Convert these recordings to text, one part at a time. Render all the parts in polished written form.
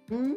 Hmm?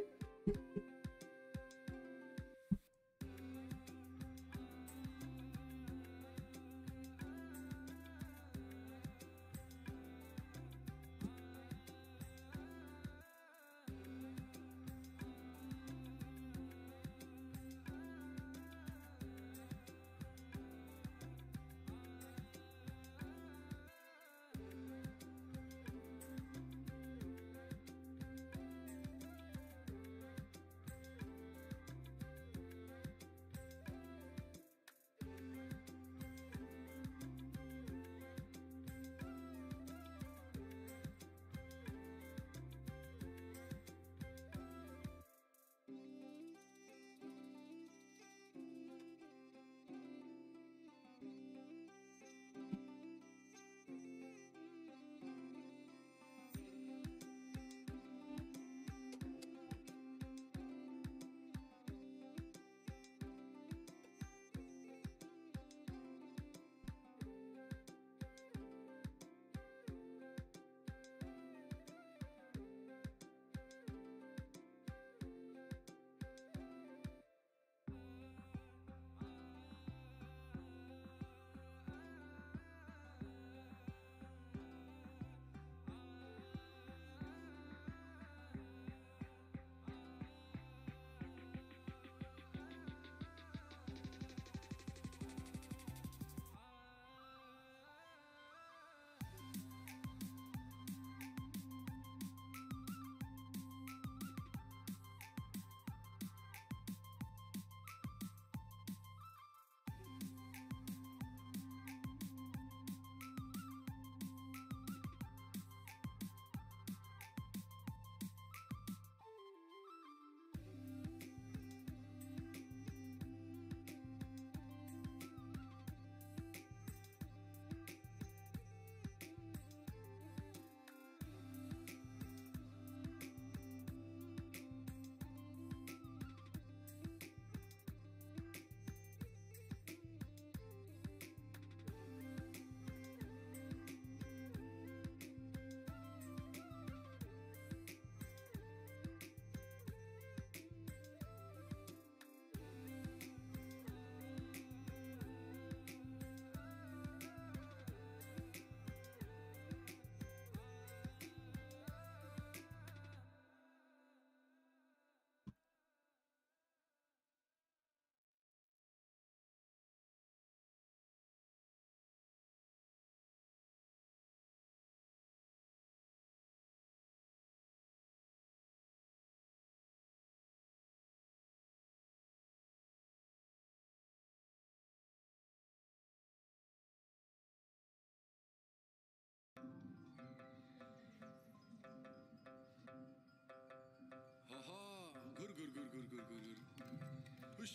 Aha, gur gur gur gur gur gur gur. Hush,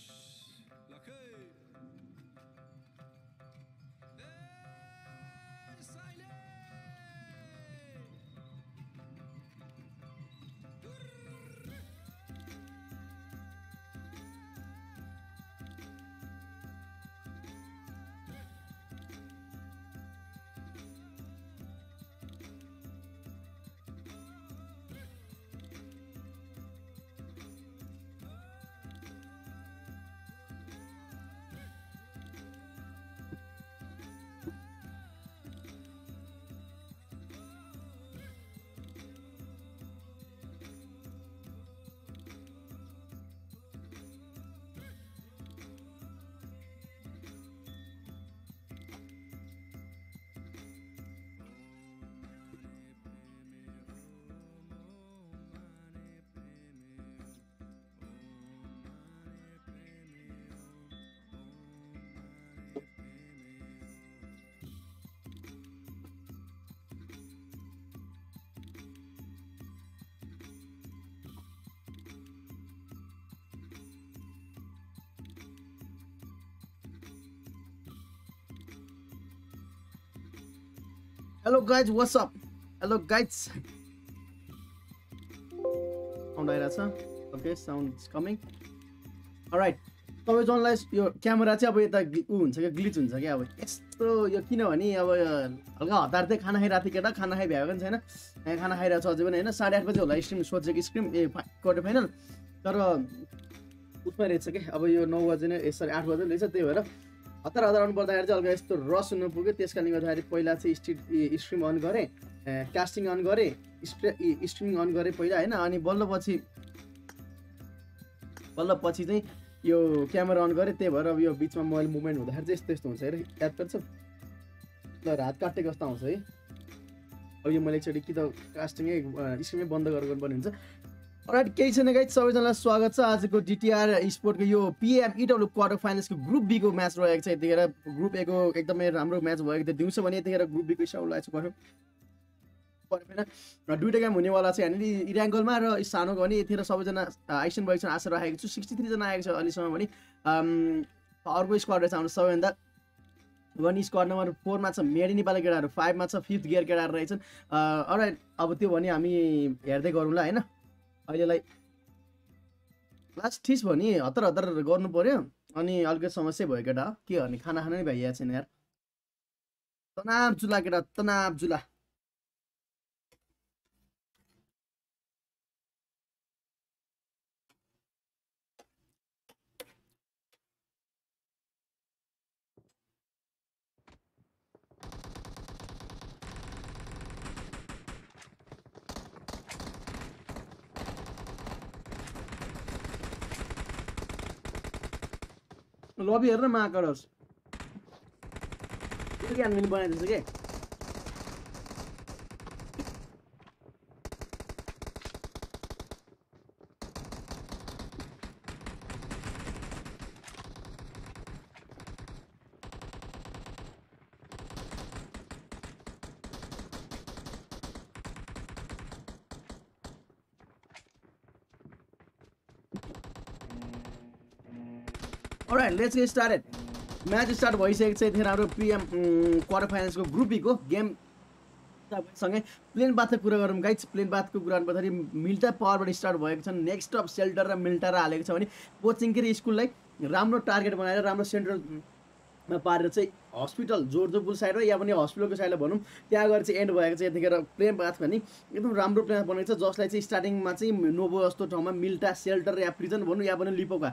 lakay. Sahile. Hello guys, what's up? Hello guys. Sound आइरहेछ? Okay, sound is coming. All right. सबैजनालाई यो camera चाहिँ अब यता हुन्छ क्या glitch हुन्छ क्या अब यस्तो यो किनभने अब हल्का हतार चाहिँ खाना खाइरहेको थिएँ केटा खाना खाइ भ्याएको पनि छैन यहाँ खाना खाइरहेको छ अझै पनि होइन 8:30 बजे होला स्ट्रिम सोचेको स्ट्रिम क्वार्टर फाइनल तर उसमा रहेछ क्या अब यो 9 बजे नै सरी 8 बजे रहेछ त्यही भएर हतार आउनु पर्दाखेरि चाहिँ हल्का यस्तो रस हुनु पुग्यो त्यस कारणले गर्दाखेरि पहिला चाहिँ स्ट्रिम अन गरेँ कास्टिङ अन गरेँ स्ट्रिमिङ अन गरेँ पहिला होइन अनि बल्ल पछि चाहिँ यो क्यामेरा अन गरेँ त्यही भएर अब यो बिचमा मोबाइल मुभमेन्ट हुँदाखेरि चाहिँ यस्तो हुन्छ हेर याद गर्छ ल हात काटेको जस्तो आउँछ है अब यो मैले एकचोटि कि त कास्टिङै स्ट्रिमै बन्द गर्नुपर्ने हुन्छ अलराइट केही छैन गाइज सबैजनालाई स्वागत छ आजको डिटिआर स्पोर्टको यो पिएम इडब्ल्यू क्वार्टर फाइनल्सको ग्रुप बीको म्याच रहेको छ यतिखेर ग्रुप ए को एकदमै राम्रो म्याच भएको थियो दिउँसो भने यतिखेर ग्रुप बीको स्टार्ट लागेको छ दुईवटा गेम हुनेवाला छ यहाँनिर इराङ्गलमा र सानोको भने यतिखेर सबैजना आइसन भएको छ आशा राखेको छु 63 जना आएको छ अहिलेसम्म भने अर्को स्क्वाड रहेछ हाम्रो सबैभन्दा वन स्क्वाड नम्बर 4 मा छ मेडी नेपाली केटाहरू 5 मा छ 5th गियर केटाहरू रहेछन् अलराइट अब त्यो भने हामी हेर्दै गरौँला होइन अहिलेलाई लास्ट ठिस भने हतार गर्नु पर्यो अनि अलिकति समस्या भयो केटा के गर्ने खाना खाना नै भइएको छैन यार तनाव जुला केटा तनाव जुला लबी हेर न महाकरस के ज्ञान पनि बनाइदिन्छ के Alright, let's get started. Match start भइसकेको छ यतिखेर हाम्रो पिएम क्वार्टर फाइनल्सको ग्रुप बीको गेम सँगै प्लेन बाथको कुरा गरौँ गाइज प्लेन बाथको कुरा गर्नुपर्दाखेरि मिल्टा पावरबाट स्टार्ट भएको छ नेक्स्ट अफ सेल्टर र मिल्टा र हालेको छ भने पोचिङकेरी स्कुललाई राम्रो टार्गेट बनाएर राम्रो सेन्टरमा पारेर चाहिँ हस्पिटल जोरजोपुर साइड र या पनि हस्पिटलको साइडलाई भनौँ त्यहाँ गएर चाहिँ एन्ड भएको छ यतिखेर प्लेन बाथ पनि एकदम राम्रो प्लेन बनेको छ जसलाई चाहिँ स्टार्टिङमा चाहिँ नोभो जस्तो ठाउँमा मिल्टा सेल्टर या प्रिजन भनौँ या पनि लिपोका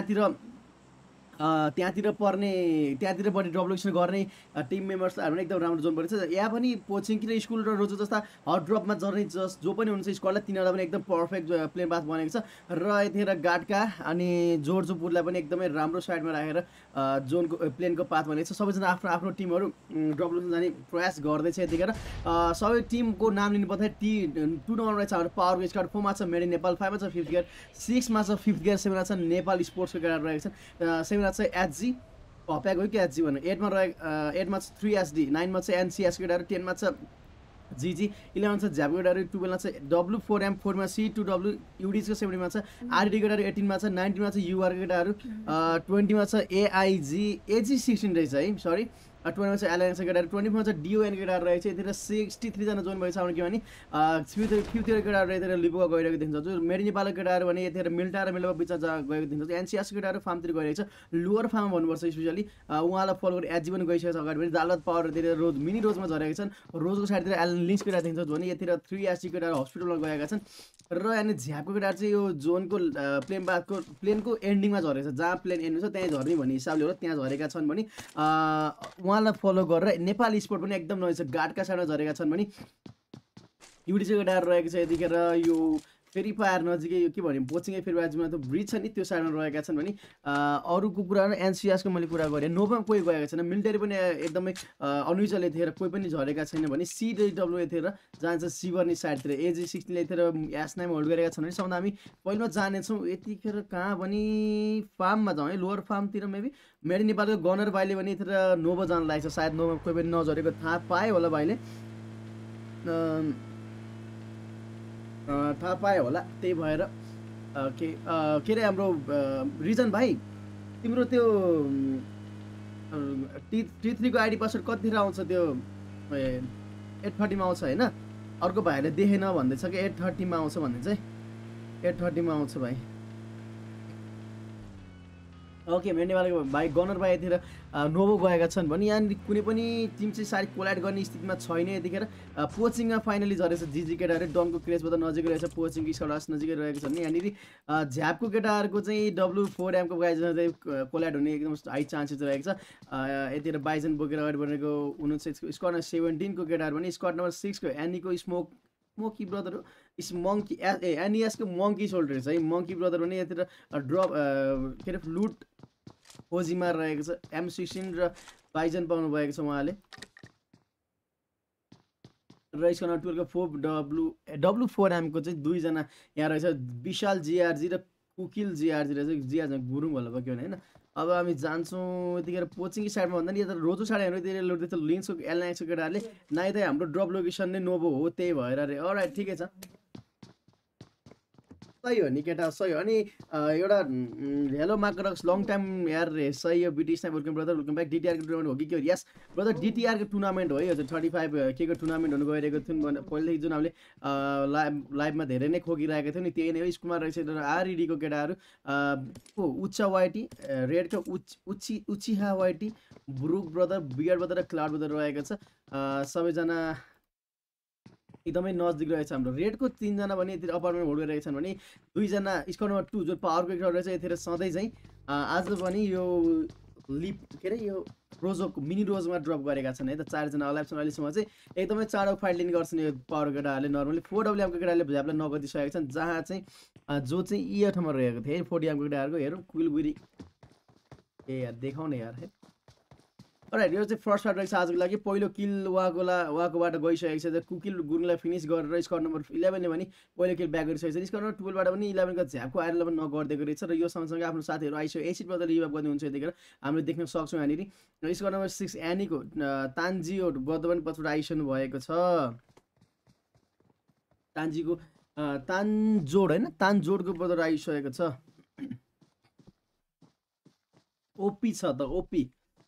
त्यहाँतिर बढी डब्लुकेसन गर्ने टिम मेम्बर्सहरू पनि एकदम राम्रो जोन परेको छ यहाँ पनि पोचिङकी स्कुल र रोजो जस्ता हट ड्रपमा जर्ने जो पनि हुनुहुन्छ स्क्वाडलाई तिनीहरूलाई पनि एकदम पर्फेक्ट प्लेन बाथ बनेको छ र यतिखेर गाडका अनि जोरजोपुरलाई पनि एकदमै राम्रो साइडमा राखेर जोनको प्लेनको पाथ बनेको छ सबैजना आफ्नो आफ्नो टिमहरू डब्लुकेसन जाने प्रयास गर्दैछ यतिखेर सबै टिमको नाम लिनु पर्दाखेरि 2 नम्बरमा रहेछ हाम्रो पावरको स्क्वाड 4 मा छ मेडी नेपाल 5 मा छ 5th गियर 6 मा छ 5th गियर 7 मा छ नेपाल स्पोर्ट्सको केटाहरू रहेको छ 7 मा छ एचजी हप्याक हो कि एचजी भन्नु 8 मा छ 3SD 9 मा छ एनसीएस केटाहरू 10 मा छ जीजी 11 छ झ्याप केटाहरू 12 मा छ W4M 4 मा C2W युडीको 70 मा छ आरडी केटाहरू 18 मा छ 19 मा छ युआर केटाहरू 20 मा छ AIG AG 16 रहेछ है सरी 20 मा छ एलायन्स केटाहरू 24 मा छ DON केटाहरू रहेछ यतिखेर 63 जना जोइन भइसक्यो भने के भने 50 केटाहरू यतिखेर लिपोका गइरहेको देखिन्छ जो मेडी नेपालको केटाहरू भने यतिखेर मिल्टा र मिल्टाको बिचमा गएको देखिन्छ एनसीएस केटाहरू फार्मतिर गइरहेको छ लोवर फार्म भन्नुपर्छ स्पेसली उहाँलाई फलो गरेर एचजी पनि गइसकेको छ अगाडि पनि दालत पावरतिर रोज मिनी रोजमा झरेका छन् रोजको साइडतिर एलन लिङ्क्स केटाहरू देखिन्छ भने यतिखेर 3SD केटाहरू हस्पिटलमा गएका छन् र अनि झ्यापको केटाहरू चाहिँ यो जोनको प्लेनको एन्डिङमा झरेको छ जहाँ प्लेन एन्ड हुन्छ त्यहीँ झर्ने भन्ने हिसाबले हो त्यहाँ झरेका छन् भने उहाँलाई फलो गरेर नेपाल स्पोर्ट पनि एकदम नजिक गाडका साइडमा झरेका छन् भने युडिसी केटाहरू रहेको छ यतिखेर यो फेरि फायर नजिकै यो के भन्यो पोचिङै फेरि बाजुमा त ब्रिज छ नि त्यो साइडमा रहेका छन् भने अरूको कुरा एनसीएसको मैले कुरा गरेँ नोभा कोही गएका छैन मिलिटरी पनि एकदमै अनयुजल यतिखेर कोही पनि झरेका छैन भने CW यतिखेर जान्छ सिवर्नी साइडतिर AG 16 यतिखेर एस9 होल्ड गरेका छन् भने सबभन्दा हामी पहिलो जानेछौँ यतिखेर कहाँ पनि फार्ममा जाउँ है लोवर फार्मतिर मेबी मेडी नेपालको गनर भाइले पनि यतिखेर नोभा जान लागेको छ सायद नोभा कोही पनि नझरेको थाहा पायो होला भाइले थाहा पायो होला त्यही भएर के अरे हाम्रो रिजन भाइ तिम्रो त्यो T3 को आइडी पासवर्ड कतितिर आउँछ त्यो 830 मा आउँछ हैन अर्को भाइले देखेन भन्दैछ कि 830 मा आउँछ भन्दै चाहिँ 830 मा आउँछ भाइ ओके मेन्डेवालाको भाइ गनर भाइ यतिखेर नोभो गएका छन् भने यहाँनिर कुनै पनि टिम चाहिँ सायद कोलाइड गर्ने स्थितिमा छैन यतिखेर पोचिङमा फाइनली झरेछ जिजी केटाहरू डनको क्रेसबाट नजिकै रहेछ पोचिङको स्कडास नजिकै रहेको छ भने यहाँनिर झ्यापको केटाहरूको चाहिँ W4M को गाइजमा चाहिँ कोलाइड हुने एकदम हाई चान्सेस रहेको छ यतिखेर बाइजन बोकेर अगाडि बढेको हुनुहुन्छ स्क्वाड नम्बर 17 को केटाहरू भने स्क्वाड नम्बर 6 को एनीको स्मोकी ब्रदर हो मङ्की एनिएसको मङ्की सोल्डर छ है मङ्की ब्रदर भने यतिर ड्रप के अरे लुट खोजीमा रहेको छ M16 र बाइजन पाउनु भएको छ उहाँले र स्क्वाड नम्बर 12 को W4M को चाहिँ दुईजना यहाँ रहेछ विशाल जिआरजी र कुकिल जिआरजी रहेछ जिआरजी गुरुङ होला पक्यो भने होइन अब हामी जान्छौँ यतिखेर पोचिङ साइडमा भन्दा नि यता रोजो साइड हेर्नु लुट्दैछ लिन्सको एलनाइक्सको केटाहरूले नाइ त हाम्रो ड्रप लोकेसन नै नोभो हो त्यही भएर अरे अलराइट ठिकै छ सही हो नि केटा सही हो अनि एउटा हेलो मार्करक्स लङ टाइम यार सही हो BT sniper welcome brother welcome back डिटिआरको टुर्नामेन्ट हो कि यस ब्रदर डिटिआरको टुर्नामेन्ट हो है हजुर 35 के को टुर्नामेन्ट हुनु गइरहेको थियो पहिलेदेखि जुन हामीले लाइभमा धेरै नै खोकिरहेको थियो नि त्यही नै हो स्कुलमा रहेछ आरइडीको केटाहरू उच्च वाइटी रेडको Uchiha YT brook brother beard brother र क्लाउड ब्रदर रहेको छ सबैजना एकदमै नजिक रहेछ हाम्रो रेडको 3 जना भने यति अपार्टमेन्ट होल्ड गरिरहेका छन् भने 2 जना स्क्वाड नम्बर 2 जो पावरको एक रहेछ यतिखेर सधैँ चाहिँ आज पनि यो लिप के अरे यो रोजोको मिनी रोजमा ड्रप गरेका छन् है त 4 जना अलाइभ छन् अहिलेसम्म चाहिँ एकदमै चाँडो फाइट लिने गर्छन् यो पावर केटाहरूले नर्मली 4WM को केटाहरूले झ्यापलाई नगदिसकेका छन् जहाँ चाहिँ जो चाहिँ ई ठाउँमा रहेको थियो 40M को केटाहरूको हेरौँ कुलबुरी ए यार देखाउने यार है अलराइट यो चाहिँ फर्स्ट पार्ट रहेछ आजको लागि पहिलो किल वाकोबाट गइसकेको छ कुकिल गुरुङलाई फिनिस गरेर स्क्वाड नम्बर 11 ले पनि पहिलो किल ब्याक गरिसकेको छ स्क्वाड नम्बर 12 बाट पनि 11 को झ्यापको आइरनलाई पनि नगर्दिएको रहेछ र यो सँगसँगै आफ्नो साथीहरू आइसक्यो एसिडबाट रिभाइभ गर्ने हुन्छ यतिखेर हामीले देख्न सक्छौँ यहाँनिर स्क्वाड नम्बर 6 एनीको तान्जियो बद्ध पनि पछाडि आइसक्नु भएको छ तान्जीको तानजोड होइन तानजोडको बद्ध आइसकेको छ ओपी छ त ओपी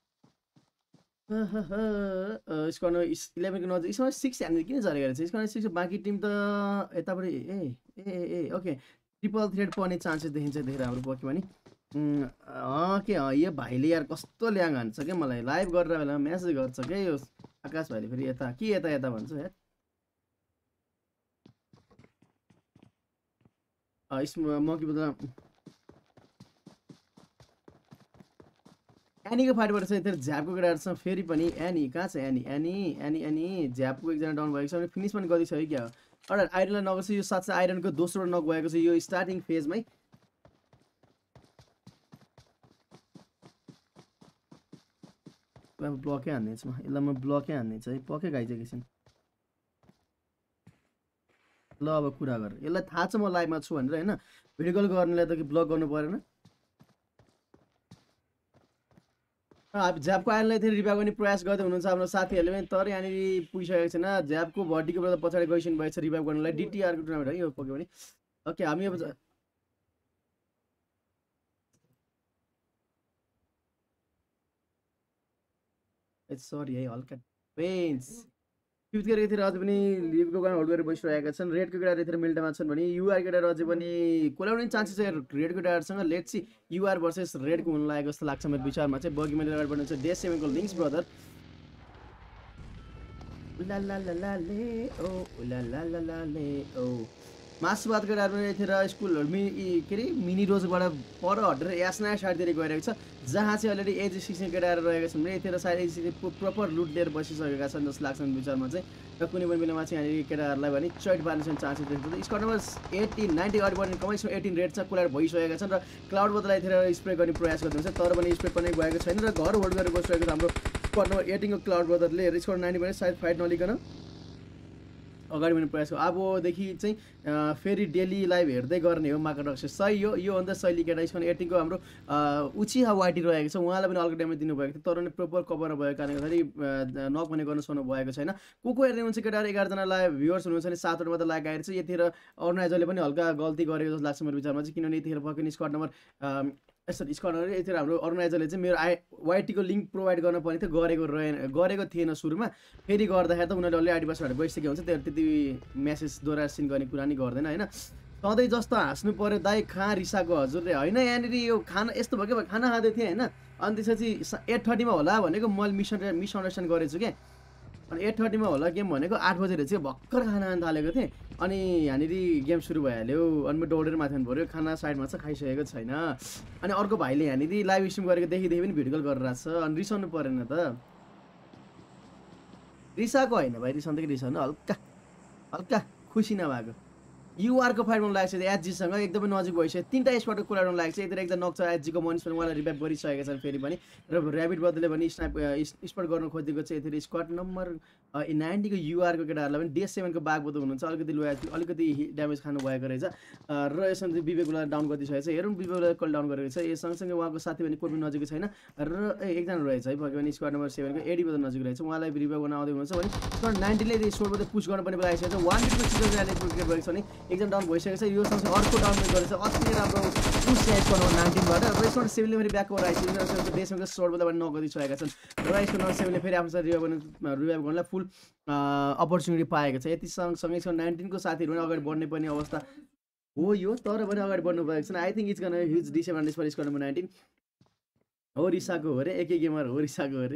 स्क्वाड नम्बर 11 को नजिक स्क्वाड 6 हामीले किन झरेको रहेछ स्क्वाड 6 बाँकी टिम त यताबाट ए ओके ट्रिपल थ्रेड पर्ने चान्सेस देखिन्छ धेरै हाम्रो पक्यो भने के यो भाइले यार कस्तो ल्याङ हान्छ क्या मलाई लाइभ गरेर बेला मेसेज गर्छ क्या यो आकाश भाइले फेरि यता के यता भन्छ यार मकी बदला एनीको फाइटबाट चाहिँ यता झ्यापको केटाहरूसँग फेरि पनि एनी कहाँ छ एनी झ्यापको एकजना डाउन भएको छ भने फिनिस पनि गरिसक्यो क्या अर्डर आइरनलाई नगर्छ यो साथै आइरनको दोस्रो नक भएको छ यो स्टार्टिङ फेजमै ब्लकै हान्नेछु म यसलाई म ब्लकै हान्नेछु है पक्कै गाइसकेको छु ल अब कुरा गर यसलाई थाहा छ म लाइभमा छु भनेर होइन भिडियो कल गर्नेलाई त ब्लक गर्नु परेन झ्यापको आइरनलाई फेरि रिभाइभ गर्ने प्रयास गर्दै हुनुहुन्छ हाम्रो साथीहरूले पनि तर यहाँनिर पुगिसकेको छैन झ्यापको भर्टीको पछाडि गइसक्नु भएको छ रिभाइभ गर्नलाई डिटिआरको टुर्नामेन्ट है यो पक्यो भने ओके हामी अब सरी है हल्का पेन्स फिफ्थ केटाको यतिखेर अझै पनि लिभको कारण होल्ड गरेर बसिरहेका छन् रेडको केटाहरू यतिखेर मिल्टामा छन् भने युआर केटाहरू अझै पनि कोलाउने चान्सेस छ रेडको केटाहरूसँग लेट्स सी युआर भर्सेस रेडको हुन लागेको जस्तो लाग्छ मेरो विचारमा चाहिँ बगी मैले अगाडि बढ्नु छ डे 7 को लिङ्क्स ब्रदर ला ला ला ला ले ओ मासुवाद केटाहरू पनि यतिखेर स्कुलहरू के अरे मिनी रोजबाट पर हटेर यासना साइडतिर गइरहेको छ जहाँ चाहिँ अलरेडी एज 16 केटाहरू रहेका छन् भने यतिखेर सायद एज प्रपर लुट लिएर बसिसकेका छन् जस्तो लाग्छ विचारमा चाहिँ र कुनै पनि बेलामा चाहिँ यहाँनिर केटाहरूलाई भने चोट पार्ने चान्सेस देखिन्छ स्क्वाड नम्बर 18 90 अगाडि बढ्ने कमैसम्म 18 रेड छ कोलाड भइसकेका छन् र क्लाउड बदलाई यतिखेर स्प्रे गर्ने प्रयास गर्नुहुन्छ तर पनि स्प्रे पनि गएको छैन र घर होल्ड गरेर बसिरहेको छ हाम्रो स्क्वाड नम्बर 18 को क्लाउड बदरले स्क्वाड 90 भने सायद फाइट नलिकन अगाडि बढ्ने प्रयास अबदेखि चाहिँ फेरि डेली लाइभ हेर्दै गर्ने हो मार्केट रक्स सही हो यो अन्त शैली केटा स्क्वाड 18 को हाम्रो उचिहा वाइटी रहेको छ उहाँलाई पनि अर्को टाइममा दिनुभएको थियो तर पनि प्रपर कभर भएको कारणले गर्दाखेरि नक भने गर्न सक्नु भएको छैन को हेर्ने हुन्छ केटाहरू 11 जना लाइभ भ्युअर्स हुनुहुन्छ भने 7 वटा मात्र लाइक आएर चाहिँ यतिखेर अर्गनाइजरले पनि हल्का गल्ती गरेको जस्तो लाग्छ मेरो विचारमा चाहिँ किनभने यतिखेर पक्कै स्क्वाड नम्बर यसरी स्क्वाड नम्बर यतिखेर हाम्रो अर्गनाइजरले चाहिँ मेरो वाइटीको लिङ्क प्रोभाइड गर्न पर्ने थियो गरेको थिएन सुरुमा फेरि गर्दाखेरि त उनीहरूले अलरेडी आइडी पासवर्ड गइसकेको हुन्छ त्यति मेसेज द्वारा सिन गर्ने कुरा नि गर्दैन होइन सधैँ जस्तो हाँस्नु पर्यो दाइ कहाँ रिसाएको हजुरले होइन यहाँनिर यो खाना यस्तो भयो कि खाना खाँदै थिएँ होइन अनि त्यसपछि 8:30मा होला भनेको मैले मिसअन्डरस्ट्यान्ड गरेछु क्या अनि 8:30मा होला गेम भनेको 8 बजेर चाहिँ भर्खर खाना खान थालेको थिएँ अनि यहाँनिर गेम सुरु भइहाल्यो अनि म दौडेर माथि आउनु पऱ्यो खाना साइडमा छ खाइसकेको छैन अनि अर्को भाइले यहाँनिर लाइभ स्ट्रिम गरेको देखि पनि भिडियो कल गरिरहेको छ अनि रिसाउनु परेन त रिसाएको होइन भाइ रिसाउनु त रिसाउनु हल्का हल्का खुसी नभएको युआरको फाइट मन लागेको छ एचजीसँग एकदमै नजिक भइसक्यो 3टा स्पटको कुरा गर्नु लागेको छ यता एकदम नक्छ एचजीको मनिस पनि उहाँलाई रिभाइभ गरिसकेका छन् फेरि पनि र ऱ्याबिट बदले पनि स्पट गर्न खोजेको छ यति स्क्वाड नम्बर 90 को युआरको केटाहरूलाई पनि DS7 को बागबोध हुनुहुन्छ अलिकति ड्यामेज खानु भएको रहेछ र यसमा चाहिँ विवेकलाई डाउन गरिदिइसकेको छ हेरौँ विवेकलाई कल डाउन गरेको छ यो सँगसँगै उहाँको साथी पनि कोही पनि नजिकै छैन र एकजना रहेछ है पक्कै पनि स्क्वाड नम्बर 7 को एडी बदल नजिक रहेछ उहाँलाई रिभाइभ गर्न आउँदै हुनुहुन्छ भने स्क्वाड 90 ले स्टोरबाट पुश गर्न पनि लागिसकेको छ 1 को सिजन जाने क्रिकेट भएको छ नि एकदम डाउन भइसकेको छ यो सँगसँगै अर्को डाउन गरेछ अति नै राम्रो पुश स्क्वाड नम्बर 19 बाट र स्क्वाड 7 ले फेरि ब्याकवर आइसकेको देशमा स्टोरबाट पनि नगरिसकेका छन् र स्क्वाड नम्बर 7 ले फेरि आफ्नो साथ रिभाइभ गर्नलाई फुल अपर्च्युनिटी पाएको छ यति सँगसँगै 19 को साथीहरू पनि अगाडि बढ्ने पनि अवस्था हो यो तर पनि अगाडि बढ्नु भएको छैन I think it's gonna huge disadvantage for squad number 19 हो रिसाको हो रे एकै गेमर हो रिसाको हो रे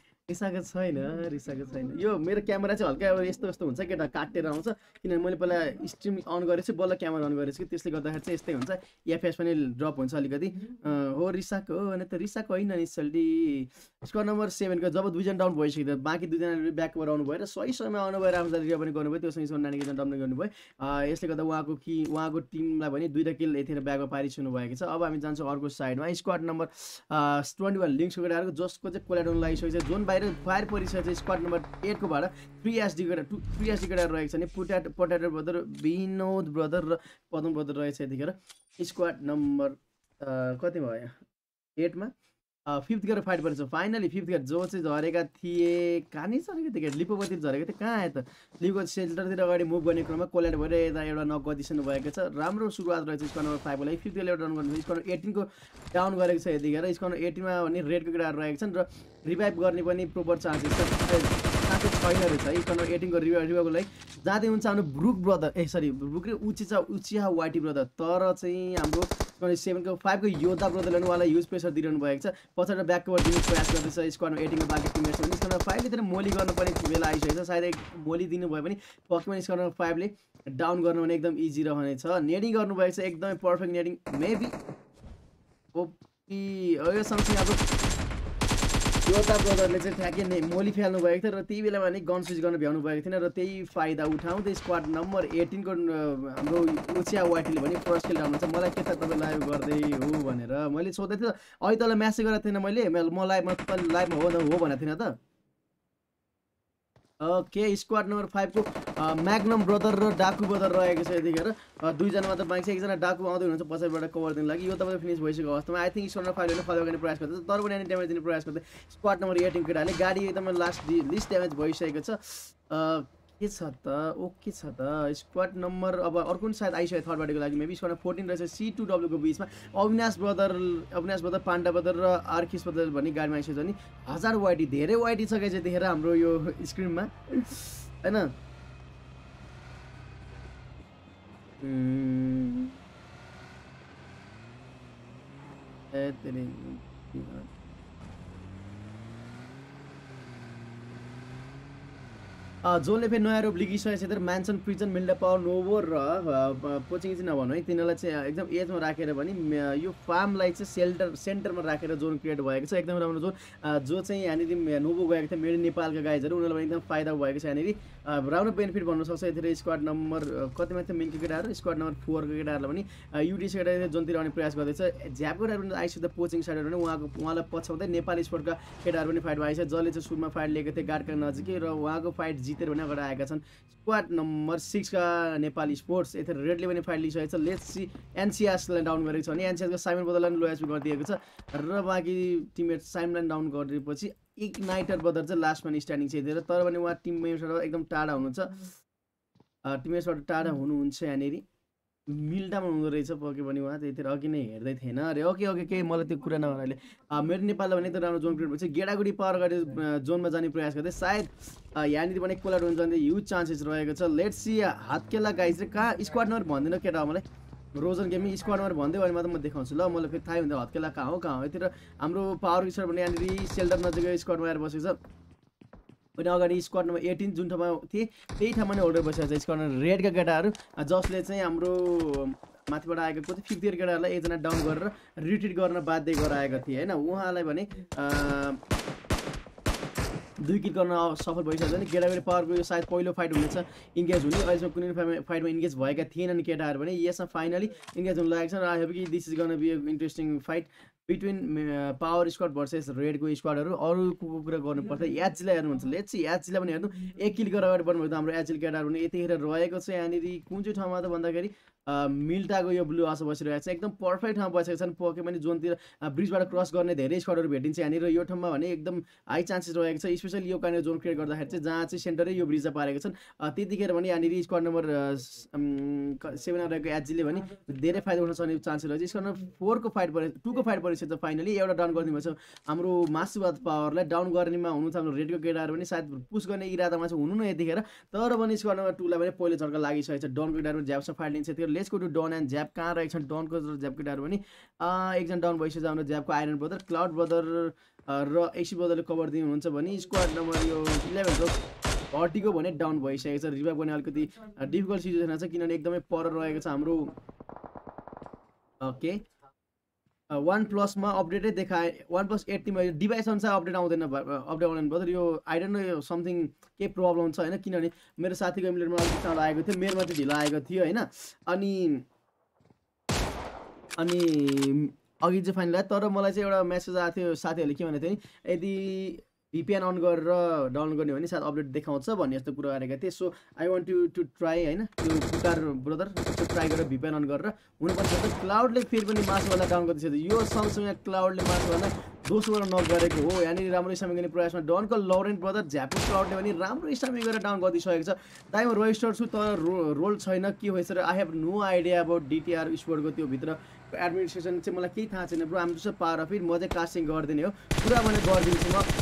रिसाको छैन यो मेरो क्यामेरा चाहिँ हल्का यस्तो यस्तो हुन्छ केटा काटेर आउँछ किनभने मैले पहिला स्ट्रिम अन गरेको छु बल्ल क्यामेरा अन गरेको छु कि त्यसले गर्दाखेरि चाहिँ यस्तै हुन्छ एफएस पनि ड्रप हुन्छ अलिकति हो रिसाको हो भने त रिसाको होइन निश्चल्टी स्क्वाड नम्बर 7 को जब दुईजना डाउन भइसक्यो बाँकी दुईजना ब्याकबाट आउनु भयो र सही समयमा आउनु भएर आफ्नो रिभ्यू पनि गर्नुभयो त्यो सँगै नानीको डाउन गर्नुभयो यसले गर्दा उहाँको टिमलाई पनि 2टा किल यतिखेर ब्याकमा पारिसक्नु भएको छ अब हामी जान्छौँ अर्को साइडमा स्क्वाड नम्बर 21 लिङ्क्सको केटाहरूको जसको चाहिँ कोलाइडन लागिसकेको छ जोन बाहिर फायर परिसकेको छ स्क्वाड नम्बर 8 को बाट 3SD केटा रहेको छ नि पोटाटो ब्रदर विनोद ब्रदर र पदम ब्रदर रहेछ यतिखेर स्क्वाड नम्बर कति भयो 8 मा 5th गरेर फाइट परेछ फाइनली 5th गेट जो चाहिँ झरेका थिए कहाँनिर झरेको थिए लिपोपतिर झरेको थिए कहाँ आयो त लिपो सेल्टरतिर अगाडि मुभ गर्ने क्रममा कोलाइड भएर यता एउटा नक गरिदिनु भएको छ राम्रो सुरुवात रहेछ स्क्वाड नम्बर 5 को लागि 5th गेट डाउन गर्नु स्क्वाड 18 को डाउन गरेको छ यतिखेर स्क्वाड 18 मा भने रेडको केटाहरू रहेको छन् र रिभाइभ गर्ने पनि प्रोपर चान्सेस छ छैन रहेछ है स्क्वाड नम्बर 18 को रिभाइभको लागि जाँदै हुन्छ हाम्रो ब्रुक ब्रदर ब्रुक र उचिया वाइटी ब्रदर तर चाहिँ हाम्रो 7 को 5 को योद्धा ब्रदरले उहाँलाई युज प्रेसर दिइरहनु भएको छ पछाडि ब्याकवर्ड दिने प्रयास गर्दैछ स्क्वाड 18 को बाँकी टिममेट्स पनि स्क्वाड 5 ले तर मोली गर्न पनि बेला आइसकेको छ सायद मोली दिनुभयो पनि पक्कै पनि स्क्वाड 5 ले डाउन गर्नु भने एकदम इजी रहनेछ नेडिङ गर्नुभएको छ एकदमै पर्फेक्ट नेडिङ मेबी ओपी यो सँगसँगै अब योद्धा ब्रदरले चाहिँ ठ्याक्कै मोली फाल्नु भएको थियो र त्यही बेलामा नि गन स्विच गर्न भ्याउनु भएको थिएन र त्यही फाइदा उठाउँदै स्क्वाड नम्बर 18 को हाम्रो उचिया वाइटीले पनि फर्स्ट किल डाउन हुन्छ मलाई के त तपाईँ लाइभ गर्दै हो भनेर मैले सोधेको थिएँ अहिले तँलाई म्यासेज गरेको थिएन मैले म लाइभमा तपाईँ लाइभमा हो भनेको थिएन त ओके स्क्वाड नम्बर 5 को म्याग्नम ब्रदर र डाकु ब्रदर रहेको छ यतिखेर दुईजना मात्र बाँकी छ एकजना डाकु आउँदै हुनुहुन्छ पछाडिबाट कभर दिनु लागि यो तपाईँ फिनिस भइसकेको अवस्थामा आई थिङ्क स्क्वाड नम्बर 5 ले फलो गर्ने प्रयास गर्दैछ तर पनि ड्यामेज दिने प्रयास गर्दै स्क्वाड नम्बर 18 केटाले गाडी एकदमै लिस्ट ड्यामेज भइसकेको छ के छ त ओके छ त स्क्वाड नम्बर अब अर्को पनि सायद आइसक्यो थर्ड पार्टीको लागि मेबी स्क्वाड 14 रहेछ C2W को बिचमा अविनाश ब्रदर पाण्डा ब्रदर र आर्किस ब्रदर भन्ने गाडीमा आइसकेछ नि 1000 वाइटी धेरै वाइटी छ के त्यतिखेर हाम्रो यो स्क्रिनमा हैन जोनले फेरि नयाँ रूप लिगिसकेको छ म्यान्सन प्रिजन मिल्डा पावर नोभो र पोचिङ चाहिँ नभनौँ है तिनीहरूलाई चाहिँ एकदम एजमा राखेर पनि यो फार्मलाई चाहिँ सेन्टरमा राखेर जोन क्रिएट भएको छ एकदम राम्रो जोन जो चाहिँ यहाँनिर नोभो गएको थियो मेरो नेपालका गाइजहरू उनीहरूलाई एकदम फाइदा भएको छ यहाँनिर राम्रो बेनिफिट भन्नु सक्छ यतिखेर स्क्वाड नम्बर कतिमा थियो मेनको केटाहरू स्क्वाड नम्बर 4 को केटाहरूलाई पनि युडिसी केटाले जोनतिर आउने प्रयास गर्दैछ झ्यापको केटाहरू आइसक्यो पोचिङ साइडहरू पनि उहाँलाई पछाउँदै नेपाली स्पोर्टका केटाहरू पनि फाइटमा आइसक्यो जसले चाहिँ सुरुमा फाइट लिएको थियो गाडका नजिकै र उहाँको फाइट जितेर भने अगाडि आएका छन् स्क्वाड नम्बर 6 का नेपाली स्पोर्ट्स यता रेडले पनि फाइट लिइसकेको छ लेट्स सी एनसीएसलाई डाउन गरेको छ भने एनसीएसको साइमन बदललाई लो एचपी गरिदिएको छ र बाँकी टिममेट साइमनलाई डाउन गरिदिएपछि इग्नाइटर ब्रदर चाहिँ लास्टमा स्ट्यान्डिङ चाहिँ दिएर तर पनि उहाँ टिममेट्सबाट एकदम टाढा हुनुहुन्छ टिममेट्सबाट टाढा हुनुहुन्छ यहाँनिर मिल्टामा हुँदो रहेछ पक्कै पनि उहाँ त्यतिखेर अघि नै हेर्दै थिएन अरे ओके ओके केही मलाई त्यो कुरा नभएर अहिले मेरो नेपाललाई भने एकदम राम्रो जोन क्रिएट भएपछि गेडागुडी पार गरेर जोनमा जाने प्रयास गर्दै सायद यहाँनिर भने कोलाड हुन्छ भने ह्युज चान्सेस रहेको छ लेट्स सी हातकेला गाइज चाहिँ कहाँ स्क्वाड नम्बर भन्दैन केटा मलाई रोजन गेमिङ स्क्वाड नम्बर भन्दै भने मात्र म देखाउँछु ल मलाई फेरि थाहै हुँदैन हत्केला कहाँ हो यतिर हाम्रो पावर स्क्वाड भने यहाँनिर सेल्टर नजिकै स्क्वाडमा आएर बसेको छ अनि अगाडि स्क्वाड नम्बर 18 जुन ठाउँमा थिए त्यही ठाउँमा नै होल्डर बसेको छ स्क्वाड नम्बर रेडका केटाहरू जसले चाहिँ हाम्रो माथिबाट आएको को फिफ्थ इयर केटाहरूलाई एकजना डाउन गरेर रिट्रिट गर्न बाध्य गराएका थिए होइन उहाँलाई भने 2 किल गर्न सफल भइसक्यो भने गेडागुडी पावरको यो सायद पहिलो फाइट हुनेछ इन्गेज हुने अहिलेसम्म कुनै फाइटमा इन्गेज भएका थिएनन् केटाहरू भने यसमा फाइनली इन्गेज हुन लागेको छ र आई होप कि this is gonna be interesting fight between power squad versus रेडको स्क्वाडहरू अरूको कुरा गर्नुपर्छ एचजीलाई हेर्नुहुन्छ लेट्स सी एचजीलाई पनि हेर्नु 1 किल गरेर अगाडि बढ्नुभएको हाम्रो एचजी केटाहरू भने यतिखेर रहेको छ यहाँनिर कुन चाहिँ ठाउँमा त भन्दाखेरि मिल्टाको यो ब्लू हाउस बसिरहेको छ एकदम पर्फेक्ट ठाउँमा बसेको छन् पक्कै पनि जोनतिर ब्रिजबाट क्रस गर्ने धेरै स्क्वाडहरू भेटिन्छ यहाँनिर यो ठाउँमा भने एकदम हाई चान्सेस रहेको छ स्पेसली यो काइन्ड जोन क्रिएट गर्दाखेरि चाहिँ जहाँ चाहिँ सेन्टरै यो ब्रिजमा पारेको छन् त्यतिखेर भने यहाँनिर स्क्वाड नम्बर 7 रहेको एचजीले भने धेरै फाइदा उठाउन सक्ने चान्सेस रहेछ स्क्वाड नम्बर 4 को फाइट परे 2 को फाइट परिसकेछ फाइनली एउटा डाउन गरिदिनु भएको छ हाम्रो मासुवाद पावरलाई डाउन गर्नेमा हुनुहुन्छ हाम्रो रेडको केटाहरू पनि सायद पुस गर्ने इरादामा चाहिँ हुनु न यतिखेर तर पनि स्क्वाड नम्बर 2 लाई पनि पहिलो झड्का लागिसकेको छ डनको केटाहरू ज्यापसँग फाइट लिन्छ त्यतिखेर let's go to Don and Jap कहाँ रहेको छ डनको ज्याप केटाहरू पनि एकजना डाउन भइसकेछ हाम्रो ज्यापको आइरन ब्रदर क्लाउड ब्रदर र एक्सी ब्रदरले कभर दिनुहुन्छ भने स्क्वाड नम्बर यो 11 जो हर्टीको भने डाउन भइसकेको छ रिभाइभ गर्ने अलिकति डिफिकल्ट सिचुएसन छ किनभने एकदमै पर रहेको छ हाम्रो ओके 1+ मा अपडेटै देखाए 1+8 मा डिभाइस अनुसार अपडेट आउँदैन ब्रदर यो आई डोन्ट नो यो समथिङ के प्रब्लम छ हैन किनभने मेरो साथीको एमुलेटरमा अलिकति चाँडो आएको थियो मेरोमा चाहिँ ढिलो आएको थियो हैन अनि अघि चाहिँ फाइनल तर मलाई चाहिँ एउटा मेसेज आएको थियो साथीहरूले के भनेको थियो यदि VPN अन गरेर डाउनलोड गर्ने भने सायद अपडेट देखाउँछ भन्ने जस्तो कुरा गरेका थिए so I want to try हैन त्यो पुकार ब्रदर त्यो ट्राई गरेर VPN अन गरेर हुनुपर्छ त क्लाउडले फेरि पनि मासुवाला डाउन गर्दैछ यो सँगसँगै क्लाउडले मासुवाला दोस्रोबाट नक गरेको हो यहाँनिर राम्रो स्टामिङ गर्ने प्रयासमा डनको लरेन्ट ब्रदर झ्यापु क्लाउडले पनि राम्रो स्टामिङ गरेर डाउन गरिसकेको छ दाइमा रजिस्टर छु तर रोल छैन के भएछ र I have no idea about DTR स्पोर्टको त्यो भित्र एडमिनिस्ट्रेसन चाहिँ मलाई केही थाहा छैन ब्रो हामी जस्तो पावर अफ इट म चाहिँ कास्टिङ गरिदिने हो पुरा मैले गरिदिन्छु म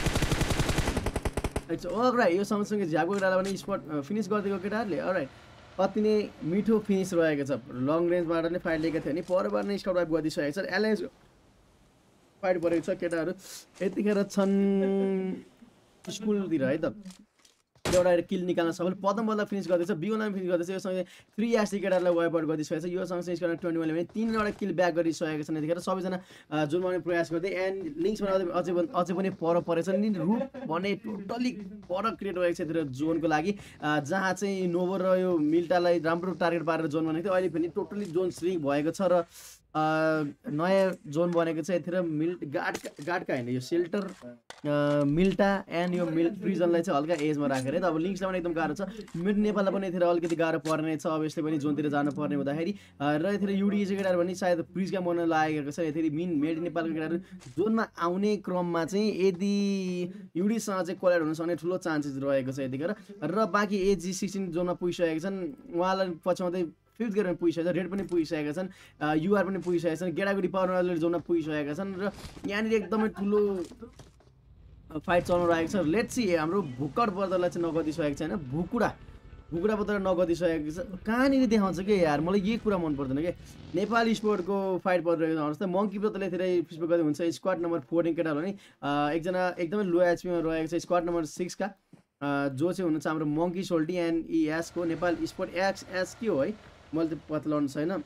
अलराइट यो सँगसँगै झ्यापको केटालाई पनि स्पट फिनिस गरिदिएको केटाहरूले अलराइट अति नै मिठो फिनिस रहेको छ लङ रेन्जबाट नै फाइट लिएका थियो भने परबाट नै स्काउट वाइप गरिदिइसकेको छ एलायन्स फाइट परेको छ केटाहरू यतिखेर छन् स्कुलतिर है त एउटा किल निकाल्न सफल पदमबललाई फिनिस गर्दैछ बिओलाई फिनिस गर्दैछ यो सँगै 3 एसटी केटाहरूलाई वाइप आउट गरिदिइसकेको छ यो सँगसँगै स्कोर 21 ले पनि 3वटा किल ब्याक गरिसकेको छ यतिखेर सबैजना जुन बनाउने प्रयास गर्दै एन्ड लिङ्क्समा अझै पनि पर परेछ नि रुट भने टोटली पर क्रिएट भएको छ यतिखेर जोनको लागि जहाँ चाहिँ नोभो र यो मिल्टालाई राम्रो टार्गेट पारेर जोन बनेको थियो अहिले पनि टोटली जोन श्रिङ्क भएको छ र नयाँ जोन बनेको छ यतिखेर गार्डका होइन यो सेल्टर मिल्टा एन्ड यो प्रिजनलाई चाहिँ हल्का एजमा राखेर है त अब लिङ्क्सलाई पनि एकदम गाह्रो छ मेरो नेपाललाई पनि यतिखेर अलिकति गाह्रो पर्ने छ अब यसले पनि जोनतिर जानुपर्ने हुँदाखेरि र यतिखेर युडिएसी केटाहरू पनि सायद प्रिजका मन लागेको छ यतिखेर मेड नेपालको केटाहरू जोनमा आउने क्रममा चाहिँ यदि युडीसँग चाहिँ कोलाइड हुन सक्ने ठुलो चान्सेस रहेको छ यतिखेर र बाँकी AG16 जोनमा पुगिसकेका छन् उहाँलाई पछ्याउँदै 5th गियरमा पुगिसकेका छन् रेड पनि पुगिसकेका छन् युआर पनि पुगिसकेका छन् गेडागुडी पावर जोनमा पुगिसकेका छन् र यहाँनिर एकदमै ठुलो फाइट चल्न रहेको छ लेट्स सी हाम्रो भुक्कड बर्दरलाई चाहिँ नगदिसकेको छैन भुकुडा बर्दर नगदिसकेको छ कहाँनिर देखाउँछ कि यार मलाई यही कुरा मन पर्दैन कि नेपाली स्पोर्टको फाइट परिरहेको छ जस्तै मङ्की ब्रदरले धेरै फेसबुक गर्दै हुन्छ स्क्वाड नम्बर 14 केटाहरू नि एकजना एकदमै लो एचपीमा रहेको छ स्क्वाड नम्बर 6 का जो चाहिँ हुनुहुन्छ हाम्रो मङ्की सोल्टी एन्ड ES को नेपाल स्पोर्ट एक्स के हो है मैले त पत्ता लगाउनु छैन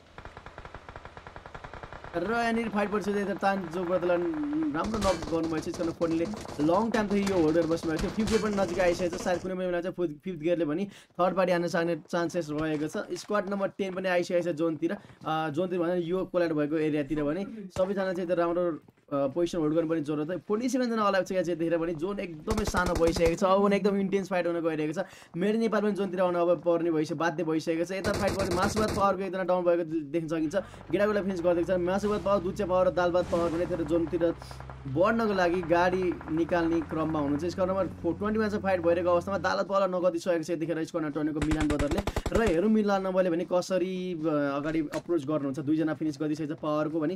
र यहाँनिर फाइट परिसकेको तान जो ब्रदरलाई राम्रो नक गर्नुभएछ यसको फोनले लङ टाइमदेखि यो होल्डर बस्नुभएको थियो 5th गियर पनि नजिक आइसकेको छ सायद कुनै बेला चाहिँ 5th गियरले पनि थर्ड पार्टी हान्न सक्ने चान्सेस रहेको छ स्क्वाड नम्बर 10 पनि आइसकेको छ जोनतिर भनेर यो कोलाइड भएको एरियातिर भने सबैजना चाहिँ राम्रो पोजिसन होल्ड गर्नुपर्ने जरुरत है। 47 जना अल आउट छ यतिखेर पनि जोन एकदमै सानो भइसकेको छ। अब पनि एकदम इन्टेन्स फाइट हुन गइरहेको छ। मेड नेपाल पनि जोनतिर आउन अब पर्ने बाध्य भइसकेको छ। यता फाइट पर्ने मासुभात पावरको एकजना डाउन भएको देख्न सकिन्छ। गेडागोला फिनिस गरिदिएको छ। मासुभात पावर, दुचे पावर र दालभात पावर पनि यतिखेर जोनतिर बढ्नको लागि गाडी निकाल्ने क्रममा हुनुहुन्छ। स्कोर नम्बर 20 मा चाहिँ फाइट भइरहेको अवस्थामा दालभात पावर नगदिसकेको छ यतिखेर स्कोर नम्बर 20 को मिलान ब्रदरले। र हेरौँ मिलान नम्बरले भने कसरी अगाडि अप्रोच गर्नुहुन्छ। दुईजना फिनिस गरिसकेको छ पावरको भने।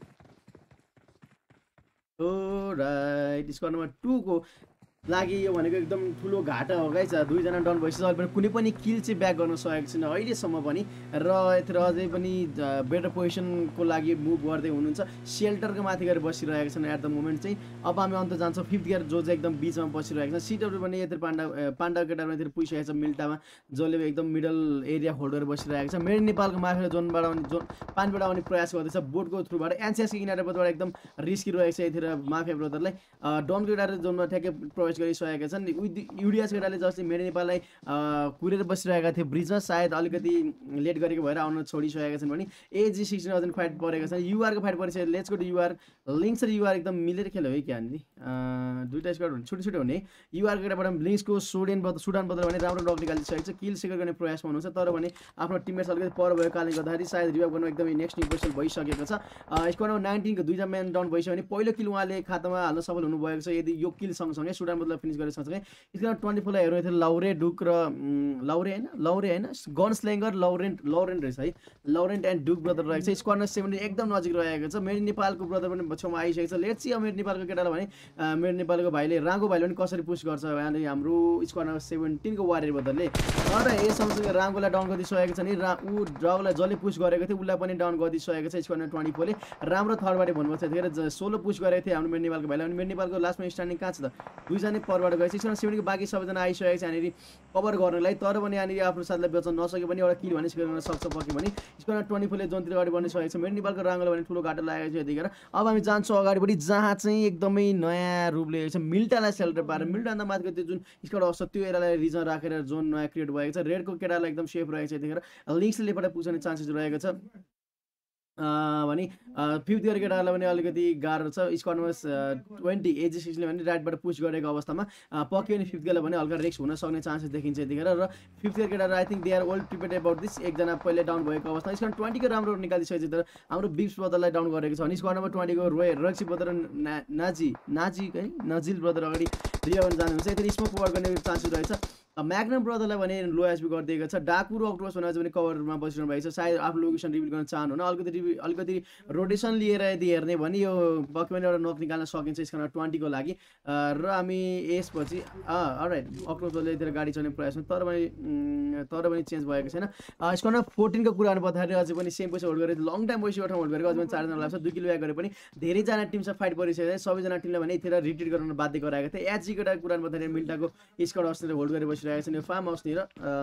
राइट स्कोर नम्बर 2 को लागि यो भनेको एकदम ठुलो घाटा हो गाइस। दुईजना डाउन भइसक्यो। अहिले पनि कुनै पनि किल चाहिँ ब्याक गर्न सकेको छैन अहिलेसम्म पनि। र यतिर अझै पनि बेटर पोजिसनको लागि मुभ गर्दै हुनुहुन्छ। सेल्टरको माथि गएर बसिरहेको छन् एट द मोमेन्ट चाहिँ। अब हामी अन्त जान्छौँ 5th गियर जो चाहिँ एकदम बिचमा बसिरहेको छ। सिटहरू पनि यतिर पाण्डा केटाहरू यतिर पुगिसकेको छ मिल्टामा, जसले एकदम मिडल एरिया होल्ड गरेर बसिरहेको छ। मेड नेपालको माफिया जोनबाट आउने पानीबाट आउने प्रयास गर्दैछ बोटको थ्रुबाट। एनसिएसको किनारबाट एकदम रिस्की रहेको छ यतिर माफिया ब्रदरलाई। डन केटाहरू जोनमा ठ्याक्कै गरिसकेका छन्। युडिएस केटाले जस्तै मेड नेपाललाई कुरेर बसिरहेका थिए ब्रिजमा, सायद अलिकति लेट गरेको भएर आउन छोडिसकेका छन् भने AG16 अझै फाइट परेको छ। युआरको फाइट परिसक्यो। Let's go to UR. Links र युआर एकदम मिलेर खेल्यो है क्या नि, दुईटा स्क्वाड हुने छुट्टै हुने। युआर केटाबाट लिङ्क्सको सुडान बदल भने राम्रो डग निकालिसकेको छ। किल सेकर गर्ने प्रयासमा हुनुहुन्छ। तर भने आफ्नो टिममेट्स अलिकति पर भएको कारणले गर्दाखेरि सायद रिभाइभ गर्नु एकदमै नेक्स्ट पोजिसन भइसकेको छ। स्क्वाड नम्बर 19 को दुईजना म्यान डाउन भइसक्यो भने पहिलो किल उहाँले खातामा हाल्न सफल हुनुभएको छ। यदि यो किल सँगसँगै सुडान बदल फिनिस गरेर सँगसँगै स्कोर 24 लाई हेर्नु थियो। लाउरे डुक र लाउरे हैन गन स्लेङ्गर लौरेन्ट रहेछ है। लौरेन्ट एन्ड डुक ब्रदर रहेको छ। स्कोर नम्बर 17 एकदम नजिक रहेको छ। मेड नेपालको ब्रदर पनि छेउमा आइसकेको छ। लेट्स सी मेड नेपालको केटालाई भने मेड नेपालको भाइले राङ्गो भाइले पनि कसरी पुस गर्छ भने हाम्रो स्कोर नम्बर 17 को वारियर ब्रदरले। तर यससँगसँगै राङ्गोलाई डाउन गरिदिइसकेको छ नि। ड्रगलाई जसले पुस गरेको थियो उसलाई पनि डाउन गरिदिइसकेको छ। स्कोर नम्बर 24 ले राम्रो थर्डबाटै भन्नुपर्छ। त्यतिखेर सोलो पुस गरेको थियो हाम्रो मेड नेपालको भाइले। अनि मेड नेपालको लास्टमा स्ट्यान्डिङ कहाँ छ त, दुईजना परबाट गएछ। स्कोर 17 को बाँकी सबैजना आइसकेको छ यहाँनिर कभर गर्नलाई। तर पनि यहाँनिर आफ्नो साथलाई बेच्न नसके पनि एउटा किल भने सेक्युर गर्न सक्छ पक्कै पनि। स्कोर 24 ले जोनतिर अगाडि बढ्न सकेको छ। मेड नेपालको राङ्गोलाई भने ठुलो घाटा लागेको छ यतिखेर। अब हामी जान्छौँ अगाडिपट्टि जहाँ चाहिँ एकदमै नयाँ रूप लिएको छ। मिल्टालाई सेल्टर पारेर मिल्टाभन्दा माथिको त्यो जुन स्क्वाड अवस्था त्यो एरियालाई रिजन राखेर जोन नयाँ क्रिएट भएको छ। रेडको केटालाई एकदम सेफ रहेको छ यतिखेर। लिङ्क्सले पटक पुग्ने चान्सेस रहेको छ भने 5th गियर केटाहरूलाई पनि अलिकति गाह्रो छ। स्क्वाड नम्बर 20 AG16 ले भने राइटबाट पुस गरेको अवस्थामा पक्कै पनि 5th गियरलाई भने हल्का रिस्क हुन सक्ने चान्सेस देखिन्छ यतिखेर। र 5th गियर केटाहरू I think they are well prepared about this. एकजना पहिले डाउन भएको अवस्थामा स्क्वाड 20 को राम्रो निकालिसकेको छ। तर हाम्रो बिप्स ब्रदरलाई डाउन गरेको छ भने स्क्वाड नम्बर 20 को रक्सी ब्रदर नाजिल ब्रदर अगाडि रिभन जानुहुन्छ। यति स्मोक कभर गर्ने चान्सेस रहेछ। म्याग्नम ब्रदरलाई भने लो एचपी गरिदिएको छ। डाकु र अक्टोपस भनेर पनि कभरमा बसिरहनु भएको छ। सायद आफ्नो लोकेसन रिभिल गर्न चाहनुहुन्न। अलिकति रोटेसन लिएर यदि हेर्ने भने यो पक्कै पनि एउटा नक निकाल्न सकिन्छ यसको 20 को लागि। र हामी यसपछि अलराइट अक्टोपसले यतिर गाडी चल्ने प्रयास तर पनि चेन्ज भएको छैन। यसको 14 को कुरा गर्नुपर्दाखेरि अझै पनि सेम पैसा होल्ड गरेर लङ टाइम पैसा एउटा होल्ड गरेको अझै पनि 4 जना लाग्छ। 2 किलो ब्याक गरे पनि धेरैजना टिमसँग फाइट परिसकेको छ। सबैजना टिमलाई भने यतिर रिट्रिट गर्न बाध्य गराएको थियो। एचजीको कुरा गर्दाखेरि मिल्टाको स्क्वाड अस्ट्रेलिया होल्ड गरेर बसिरहेको छ नि फार्म हाउसनिर।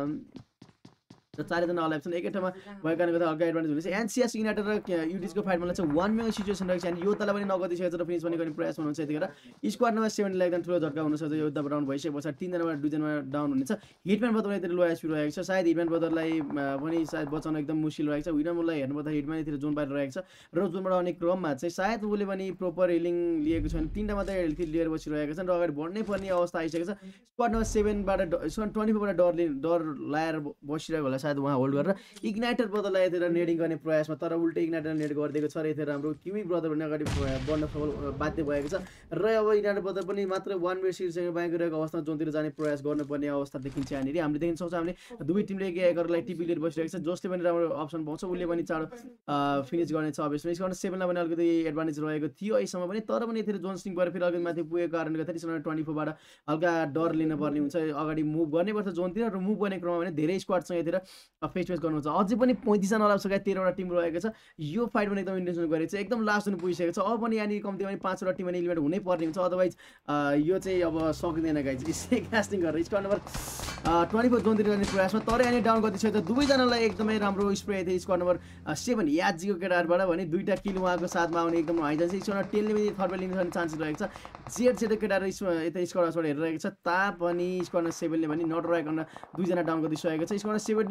र 4 जना अलाइभ छन्। एकै ठाउँमा भएको कारणले गर्दा हल्का एडभान्टेज हुनेछ। एनसिएस युनाइटेड र युडिसको फाइटमा चाहिँ 1 सिचुएसन रहेको छ। अनि योद्धालाई पनि नगदिसकेको छ र फिनिस पनि गर्ने प्रयास हुनुहुन्छ यतिखेर। स्क्वाड नम्बर 7 लाई एकदम ठुलो झट्का हुनसक्छ। योद्धा डाउन भइसके पछाडि 3 जनाबाट 2 जना डाउन हुनेछ। हिटम्यान ब्रदर यतिर लो एचपी रहेको छ। सायद हिटम्यान ब्रदरलाई पनि सायद बचाउन एकदम मुस्किल रहेको छ। हिटम्यानलाई हेर्नुपर्दा हिटम्यान यतिर जोन बाहिर रहेको छ। र जोनबाट आउने क्रममा चाहिँ सायद उसले पनि प्रोपर हिलिङ लिएको छैन। 3टा मात्रै हेल्थ लिएर बसिरहेको छ र अगाडि बढ्नै पर्ने अवस्था आइसकेको छ। स्क्वाड नम्बर 7 बाट स्क्वाड 24 बाट डर लाएर बसिरहेको होला सायद उहाँ होल्ड गरेर। इग्नाइटर ब्रदरलाई यतिर नेडिङ गर्ने प्रयासमा तर उल्टै इग्नाइटर नेड गरिदिएको छ र यतिर हाम्रो क्युमी ब्रदर पनि अगाडि बढ्न बाध्य भएको छ। र अब इग्नाइटर ब्रदर पनि मात्र 1 सिटसँग बाँकी रहेको अवस्थामा जोनतिर जाने प्रयास गर्नुपर्ने अवस्था देखिन्छ यहाँनिर। हामीले देख्न सक्छौँ हामीले दुवै टिमले एकअर्कालाई टिपी लिएर बसिरहेको छ। जसले पनि राम्रो अप्सन पाउँछ उसले पनि चाँडो फिनिस गर्नेछ। अभियसली स्कोर 7 लाई पनि अलिकति एडभान्टेज रहेको थियो अहिलेसम्म पनि। तर पनि यतिर जोन स्टिङ गरेर फेरि अलिकति माथि पुगेको कारणले गर्दाखेरि स्कोर 24 बाट हल्का डर लिनुपर्ने हुन्छ। अगाडि मुभ गर्नुपर्छ जोनतिर र मुभ गर्ने क्रममा भने धेरै स्क्वाडसँग यतिर फेस गर्नुहुन्छ। अझै पनि 35 जना अलाउ सकेका 13 वटा टिम रहेको छ। यो फाइट पनि एकदम इन्टेन्सन गरेको छ। एकदम लास्ट हुनु पुगिसकेको छ। अब पनि यहाँनिर कम्ती पनि 5 वटा टिम पनि इलिमिनेट हुनै पर्ने हुन्छ। अदरवाइज यो चाहिँ अब सकिँदैन गाइज। यसै कास्टिङ गरेर स्क्वाड नम्बर 24 जोनतिर जाने प्रयासमा तर यहाँनिर डाउन गरिदिएको छ। दुवैजनालाई एकदमै राम्रो स्प्रे थियो। स्क्वाड नम्बर 7 याजीको केटाहरूबाट भने 2टा किल उहाँको साथमा आउने एकदम हाई चान्स। स्क्वाड नम्बर 10 ले पनि थर्ड लिन सक्ने चान्सेस रहेको छ। जेड केटाहरू यता स्क्वाडबाट हेरिरहेको छ। तापनि स्क्वाड नम्बर 7 ले भने नट रहेको 2 जना डाउन गरिदिइसकेको छ। स्क्वाड नम्बर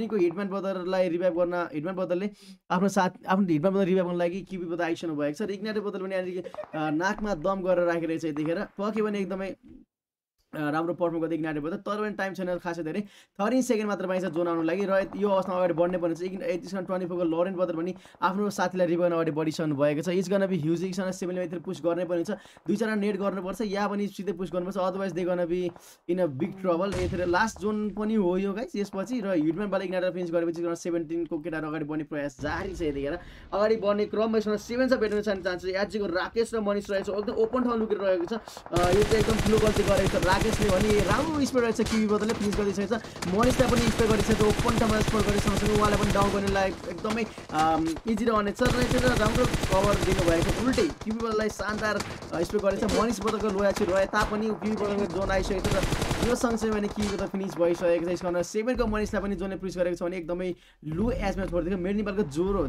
14 को हिटम्यान ब्रदरलाई रिभाइभ गर्न हिटम्यान ब्रदरले आफ्नो हिटम्यान ब्रदर रिभाइभ गर्नको लागि क्युबी ब्रदर आइसक्नु भएको छ र इग्नाइटेड ब्रदर पनि यहाँनिर नाकमा दम गरेर राखेको रहेछ यतिखेर पक्कै पनि एकदमै राम्रो पर्फर्म गर्दै इग्नाइटेड ब्रदर तर पनि टाइम छैन खासै धेरै 13 सेकेन्ड मात्र पाइन्छ जोन आउनु लागि र यो अवस्थामा अगाडि बढ्ने पर्ने छ 24 को लरेन ब्रदर पनि आफ्नो साथीलाई रिभाइभ अगाडि बढिसक्नु भएको छ is gonna be huge action 7 तिर पुश गर्नै पर्ने छ दुई चारवटा नेट गर्नुपर्छ या पनि सिधै पुश गर्नुपर्छ otherwise they gonna be in a big trouble यतिर लास्ट जोन पनि हो यो गाइस यसपछि र हिटम्यान बाला इग्नाइटेड फिनिस गरेपछि 17 को केटाहरू अगाडि बढ्ने प्रयास जारी छ यतिखेर अगाडि बढ्ने क्रममा 7 छ भेट्न चाहन्छ एचजीको राकेश र मनिष रहेछ एकदम ओपन ठाउँ लुकेर रहेको छ यो चाहिँ एकदम ठुलो गल्ती गरेको छ राकेशले भने राम्रो स्पिड रहेछ क्युबी ब्रदरले फिनिस गरिसकेको छ मनिषलाई पनि स्पिड गरिसकेको ओपन ठाउँमा स्कोर गरिसकेको उहाँलाई पनि डाउन गर्नेलाई एकदमै इजी रहनेछ र यतिर राम्रो कभर दिनुभएको उल्टै क्युबी ब्रदरलाई शानदार स्पिड गरेछ मनिष ब्रदरको लोयाची रहे तापनि क्युबी ब्रदरको जोन आइसकेको छ र यो सँगसँगै भने क्युबी ब्रदर फिनिस भइसकेको छ यसको 7 को मनिषलाई पनि जोनले पुश गरेको छ भने एकदमै लो एजमा छोडिदिएको मेड नेपालको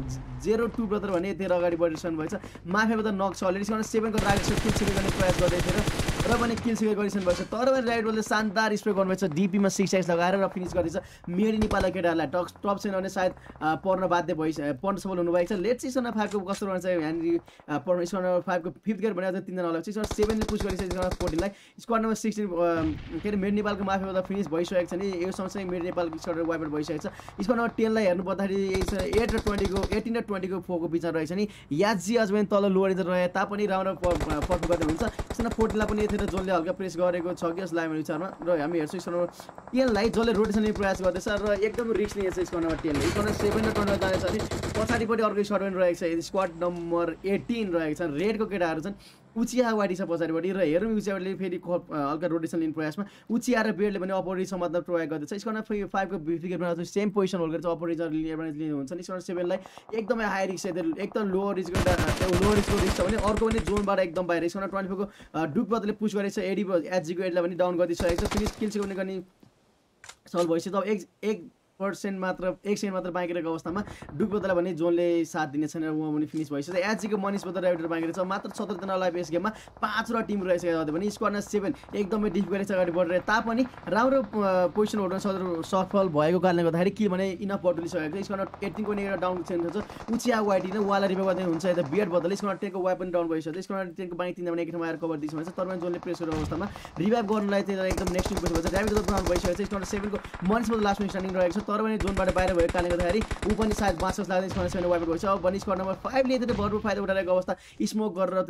0-2 ब्रदर भने यतिर अगाडि बढिसक्नु भएछ माफिया ब्रदर नक छ अलरेडी 7 को राकेश किल सिक्योर गर्ने प्रयास गर्दै थियो र पनि किल सिक्योर गरिसक्नु भएको छ तर पनि राइट ब्रदरले शानदार स्प्रे गर्नुभएको छ डीपीमा 6x लगाएर र फिनिस गर्दैछ मेडी नेपालका केटाहरूलाई टप छैन भने सायद पर्न बाध्य पर्न सफल हुनुभएको छ लेट 6 को कस्तो रहन्छ यहाँनिर पर्न स्क्वाड नम्बर 5 को फिफ्थ गेयर भने अझ 3 जना अलग 7 ले पुश गरिसकेको छ 14 लाई स्क्वाड नम्बर 16 के मेडी नेपालको माफिया ब्रदर फिनिस भइसकेको छ नि यो सँगसँगै मेडी नेपालको स्क्वाड वाइपर भइसकेको छ स्क्वाड नम्बर 10 लाई हेर्नु पर्दाखेरि 8 र 20 को 18 र 20 को 4 को बिचमा रहेछ नि याजी अझ पनि तल लोअर रहे तापनि राम्रो पर्फर्म गर्दै हुन्छ त्यसमा 14 लाई पनि यतिर जोनले हल्का प्रेस गरेको छ कि जस्तो लाग्यो मेरो विचारमा र हामी हेर्छौँ स्क्वाड नम्बर 10 लाई जसले रोटेसन लिने प्रयास गर्दैछ र एकदम रिस्क लिएछ स्क्वाड नम्बर 10 ले स्क्वाड नम्बर 7 र 20 जानेछ अनि पछाडिपट्टि अर्को स्क्वाड पनि रहेको छ स्क्वाड नम्बर 18 रहेको छ रेडको केटाहरू छन् उचिया वाडी छ पछाडिपट्टि र हेरौँ उचियाले फेरि हल्का रोटेसन लिने प्रयासमा उचिया र बेडले पनि अपोजिट समात्न प्रयोग गर्दैछ स्क्वाड नम्बर 5 को विकेटमा सेम पोजिसन होल्ड गर्छ अपोजिट लिनुहुन्छ नि स्क्वाड 7 लाई एकदमै हाई रिस्क एकदम लो रिस्कको रिस्क छ भने अर्को पनि जोनबाट एकदम बाहिर स्क्वाड नम्बर 24 को डुक बदले पुश गरेछ एडी एचजीको एडलाई पनि डाउन गरिदिसकेको छ फिनिस किल सिक्योर गर्ने सल्भ भइसक्यो अब 1% मात्र 1 सेकेन्ड मात्र बाँकी रहेको अवस्थामा डुक बदला भने जोनले साथ दिने छैन उहाँ पनि फिनिस भइसक्यो एचजीको मनिष बदल राइडर बाँकी रहेछ मात्र 17 जना लाइभ यस गेममा 5 वटा टिम रहेछ भने स्क्वाड नम्बर 7 एकदमै डिफिकल्ट छ अगाडि बढेर तापनि राम्रो पोजिसन होल्डमा सफल भएको कारणले गर्दाखेरि किल भने इनफ बटुलिसकेको छ स्क्वाड नम्बर 18 को नि एउटा डाउन चेन्ज छ उचिया वाइटी नै उहाँलाई रिभाइभ गर्दै हुन्छ यता बियड बदल स्क्वाड नम्बर 10 को वाइप पनि डाउन भइसक्यो स्क्वाड नम्बर 10 को बाँकी 3 जना एक ठाउँमा आएर कभर दिइसकेको छ तर पनि जोनले प्रेस गरेको अवस्थामा रिभाइभ गर्नलाई चाहिँ एकदम नेक्स्ट विक भइसक्यो ड्यामेज गर्नु भइसकेको छ स्क्वाड नम्बर 7 को मनिष बदल लास्टमा स्ट्यान्डिङ रहेको छ तर पनि जोनबाट बाहिर भएको कारणले गर्दाखेरि ऊ पनि सायद बाँच्न लाग्दै स्क्वाड नम्बर 7 वाइपर भइसक्यो अब भने स्क्वाड नम्बर 5 ले यति भरपुर फाइदा उठाइरहेको अवस्था स्मोक गरेर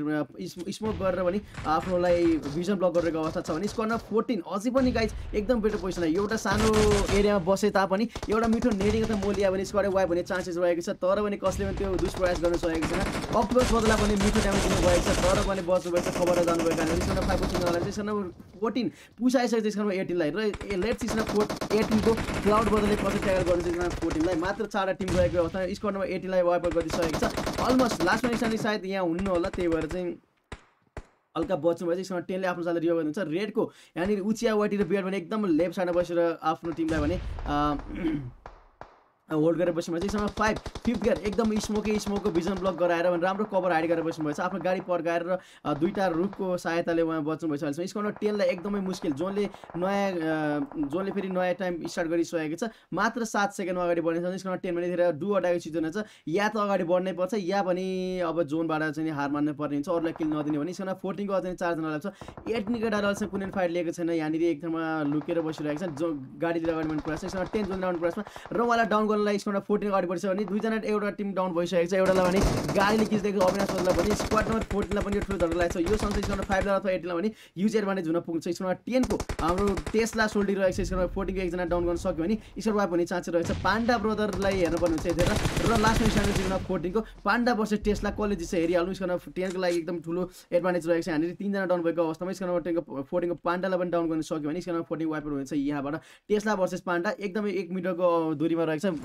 पनि आफ्नोलाई भिजन ब्लक गरेको अवस्था छ भने स्क्वाड नम्बर 14 अझै पनि गाइज एकदम बेटर पोजिसन एउटा सानो एरियामा बसे तापनि एउटा मिठो नेडिङ त मोलिया भने स्क्वाड वाइप हुने चान्सेस रहेको छ तर पनि कसले पनि त्यो दुष्प्रयास गर्न सकेको छैन अक्टोबर बदला पनि मिठो ड्यामेज दिनुभएको छ तर पनि बच्नुभएको छ खबर जानुभएको कारण स्क्वाड नम्बर 5 को टिमलाई स्क्वाड नम्बर 14 पुसाइसकेको छ स्क्वाड नम्बर 18 लाई र लेट सिजन 18 को क्लाउड बदलले पछि ट्याकल गर्दैछ स्क्वाड नम्बर 14 लाई मात्र 4 टिम रहेको अवस्थामा स्क्वाड नम्बर 18 लाई वाइपर गरिसकेको छ अलमोस्ट लास्टमा निशानी सायद यहाँ हुन्न होला त्यही भएर चाहिँ हल्का बच्नु भएछ स्क्वाड 10 ले आफ्नो साथलाई रिभाइभ गर्नुहुन्छ रेडको यहाँनिर उचिया वाटी र बियड भने एकदम लेफ्ट साइडमा बसेर आफ्नो टिमलाई भने होल्ड गरेर बस्नुभएछ यसमा 5 फिफ्थ गियर एकदम स्मोकको भिजन ब्लक गराएर राम्रो कभर हाइड गरेर बस्नुभएछ आफ्नो गाडी पर्काएर र दुईटा रुखको सहायताले उहाँ बच्नुभएछ अहिलेसम्म स्क्वाड नम्बर 10 लाई एकदमै मुस्किल जोनले फेरि नयाँ टाइम स्टार्ट गरिसकेको छ मात्र 7 सेकेन्डमा अगाडि बढ्ने छ स्क्वाड नम्बर 10 भने धेरै डु अटाएको सिजन छ या त अगाडि बढ्नै पर्छ या पनि अब जोनबाट चाहिँ हार मान्नु पर्ने हुन्छ अरूलाई किल नदिने भने स्क्वाड नम्बर 14 को अझै 4 जना लाग्छ 8 केटाहरू अझै कुनै फाइट लिएको छैन यहाँनिर एक ठाउँमा लुकेर बसिरहेको छ जो गाडीतिर अगाडि बढ्ने प्रयास स्क्वाड नम्बर 10 जोन डाउन प्रयासमा र उहाँलाई डाउन गर्नलाई स्क्वाड नम्बर 14 अगाडि बढिसक्यो भने दुईजना एउटा टिम डाउन भइसकेको छ एउटालाई भने गाडीले खिच्दैको अविनाश बदला भने स्क्वाड नम्बर 14 लाई पनि ठुलो झड्का लागेको छ यो सँगै स्क्वाड नम्बर 5 लाई अथवा 18 लाई भने युज एडभान्टेज हुन पुग्छ स्क्वाड नम्बर 10 को हाम्रो टेस्ला सोल्डिङ रहेको छ स्क्वाड नम्बर 14 को एकजना डाउन गर्न सक्यो भने स्क्वाड वाइप हुने चान्स रहेछ पाण्डा ब्रदरलाई हेर्नु पर्ने हुन्छ यतिर र लास्टमा स्क्वाड नम्बर 14 को पाण्डा वर्सेस टेस्ला कलेज चाहिँ हेरिहाल्नु स्क्वाड नम्बर 10 को लागि एकदम ठुलो एडभान्टेज रहेको छ यहाँनिर 3 जना डाउन भएको अवस्थामा स्क्वाड नम्बर 14 को पाण्डालाई पनि डाउन गर्न सक्यो भने स्क्वाड नम्बर 14 वाइपर हुन्छ यहाँबाट टेस्ला वर्सेस पाण्डा एकदमै 1 मिटरको दूरीमा रहेको छ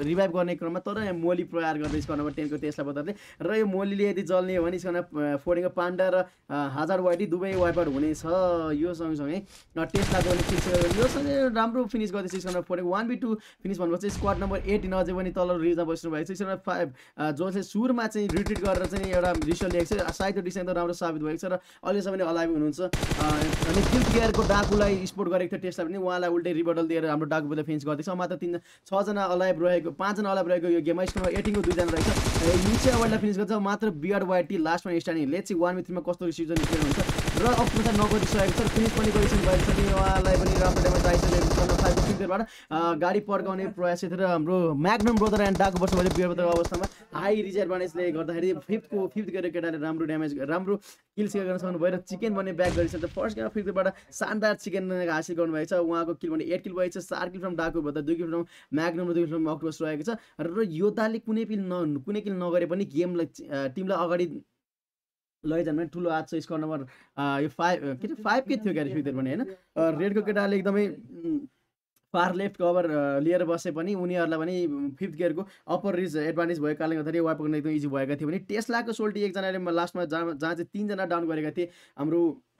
रिभाइभ गर्ने क्रममा तर यहाँ मोली प्रहार गर्दै स्कोर नम्बर 10 को टेस्ला बदलले र यो मोलीले यदि जल्ने हो भने स्कोर फोर्डिङको पाण्डा र हजार वाइडी दुवै वाइप आउट हुनेछ। यो सँगसँगै टेस्ला गर्ने फिनिस यो सँगै राम्रो फिनिस गर्दैछ स्कोर फोर्डिङ 1v2 फिनिस भन्नुपर्छ। स्क्वाड नम्बर 18 अझै पनि तल रिजमा बस्नु भएको छ। स्कोर 5 जो चाहिँ सुरुमा चाहिँ रिट्रिट गरेर चाहिँ एउटा डिसिसन लिएको छ, सायद त्यो डिसिसन त राम्रो साबित भएको छ र अहिलेसम्म पनि अलाइभ हुनुहुन्छ। अनि फिफ्थ गियरको डाकुलाई स्पोर्ट गरेको थियो टेस्ला पनि, उहाँलाई उल्टै रिबटल दिएर हाम्रो डाकुले फिनिस गर्दैछ। मात्र 6जना अलाइभ रहेको 5जना अलाइभ रहेको यो गेममा स्कोर 18 को 2जना रहेछ। निचे अवार्डलाई फिनिस गर्छ मात्र बियर्ड वाइटी लास्टमा स्ट्यान्डिङ। लेट्स सी 1v3 मा कस्तो रिसिजन निस्केर हुन्छ र अप्रोच नगरिसकेको छ, फिनिस पनि गरिसक्नु भएको छ। उहाँलाई पनि राम्रो ड्यामेज आइसकेको छ। 5 को फिफ्थबाट गाडी पड्काउने प्रयास थियो र हाम्रो म्याग्नम ब्रदर एन्ड डाकु बस्नु भयो बियर अवस्थामा हाई रिजर्भनेसले गर्दाखेरि फिफ्थ गरेर केटाले राम्रो ड्यामेज राम्रो किल सेयर गर्न सक्नुभयो र चिकन भने ब्याक गरिसक्छ। फर्स्ट गेममा फिफ्थबाट शानदार चिकन हासिल गर्नुभएको छ। उहाँको किल भने 8 किल भएको छ, 4 किल फ्रम डाकु भन्दा 2 किल फ्रम म्याग्नम र 2 किल फ्रम अक्टोबस रहेको छ। र योद्धाले कुनै किल नगरे पनि गेमलाई टिमलाई अगाडि लैजानु भने ठुलो हात छ। स्कोर नम्बर यो 5 के थियो क्यारे फिफ्थ पनि होइन। रेडको केटाले एकदमै फार लेफ्ट कभर लिएर बसे पनि उनीहरूलाई पनि फिफ्थ गियरको अप्पर रिज एडभान्टेज भएको कारणले गर्दाखेरि वाइप गर्न एकदम इजी भएका थियो भने टेस्लाको सोल्टी एकजनाले लास्टमा जहाँ चाहिँ 3जना डाउन गरेका थिए हाम्रो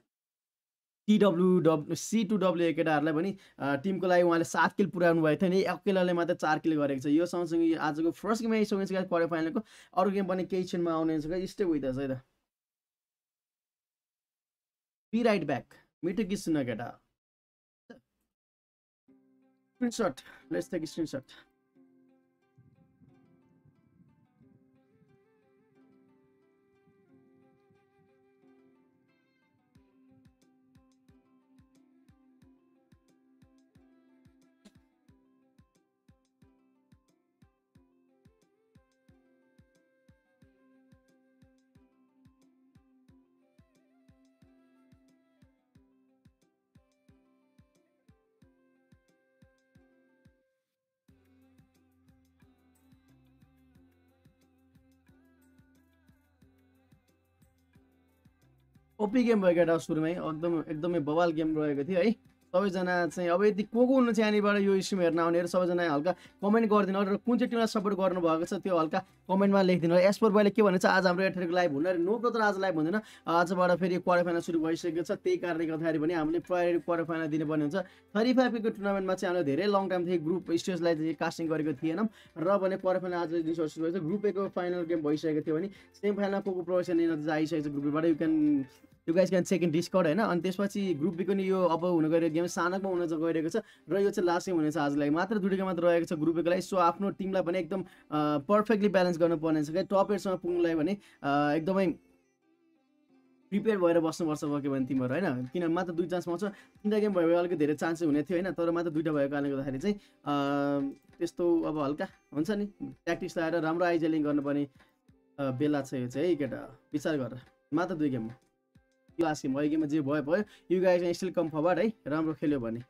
C2W केटाहरूलाई पनि टिमको लागि उहाँले 7 किल पुर्याउनु भएको थियो नि, अकेलाले मात्र 4 किल गरेको छ। यो सँगसँगै आजको फर्स्ट गेममा सकिन्छ क्वार्टर फाइनलको अरू गेम पनि केही क्षणमा आउने छ। स्टे विथ अस है त। बी राइट ब्याक मिठो गीत सुन केटा। Screenshot. Let's take a screenshot. OP game भयो केटा सुरुमै एकदमै बवाल गेम रहेको थियो है। सबैजना चाहिँ अब यदि को हुनुहुन्छ यहाँनिरबाट यो स्ट्रिम हेर्न आउनेहरू सबैजना हल्का कमेन्ट गरिदिनु र कुन चाहिँ टिमलाई सपोर्ट गर्नुभएको छ त्यो हल्का कमेन्टमा लेखिदिनु। एसपोर भाइले के भनेछ आज हाम्रो एथलेटिक लाइभ हुन नो ब्रदर आज लाइभ हुँदैन, आजबाट फेरि क्वार्टर फाइनल सुरु भइसकेको छ। त्यही कारणले गर्दाखेरि पनि हामीले प्रायोरिटी क्वार्टर फाइनल दिनुपर्ने हुन्छ। 35 को टुर्नामेन्टमा चाहिँ हामीले धेरै लङ टाइम थियो ग्रुप स्टेजलाई चाहिँ कास्टिङ गरेको थिएनौँ र भने क्वार्टर फाइनल आज दिन सुरु भएछ। ग्रुप ए को फाइनल गेम भइसकेको थियो भने सेमी फाइनलमा को प्रवेश लिन आइसकेको छ ग्रुपबाट। You guys can check in Discord होइन। अनि त्यसपछि ग्रुप बीको नि यो अब हुन गइरहेको गेम सानकमा हुन गइरहेको छ र यो चाहिँ लास्ट गेम हुनेछ आजलाई। मात्र 2 गेम मात्र रहेको छ ग्रुप बीको लागि। सो आफ्नो टिमलाई पनि एकदम पर्फेक्टली ब्यालेन्स गर्नुपर्ने छ क्या। टप 8सँग पुग्नुलाई भने एकदमै प्रिपेयर भएर बस्नुपर्छ भयो भने तिमीहरू होइन। किन मात्र 2 चान्स पाउँछ, 3टा गेम भयो भने अलिकति धेरै चान्स हुने थियो होइन। तर मात्र 2टा भएको कारणले गर्दाखेरि चाहिँ त्यस्तो अब हल्का हुन्छ नि प्र्याक्टिस लगाएर राम्रो आइजेलिङ गर्नुपर्ने बेला छ यो चाहिँ है केटा। विचार गरेर मात्र 2 गेममा लास्ट गेम भयो गेममा जे भयो you guys still come forward है। राम्रो खेल्यो भने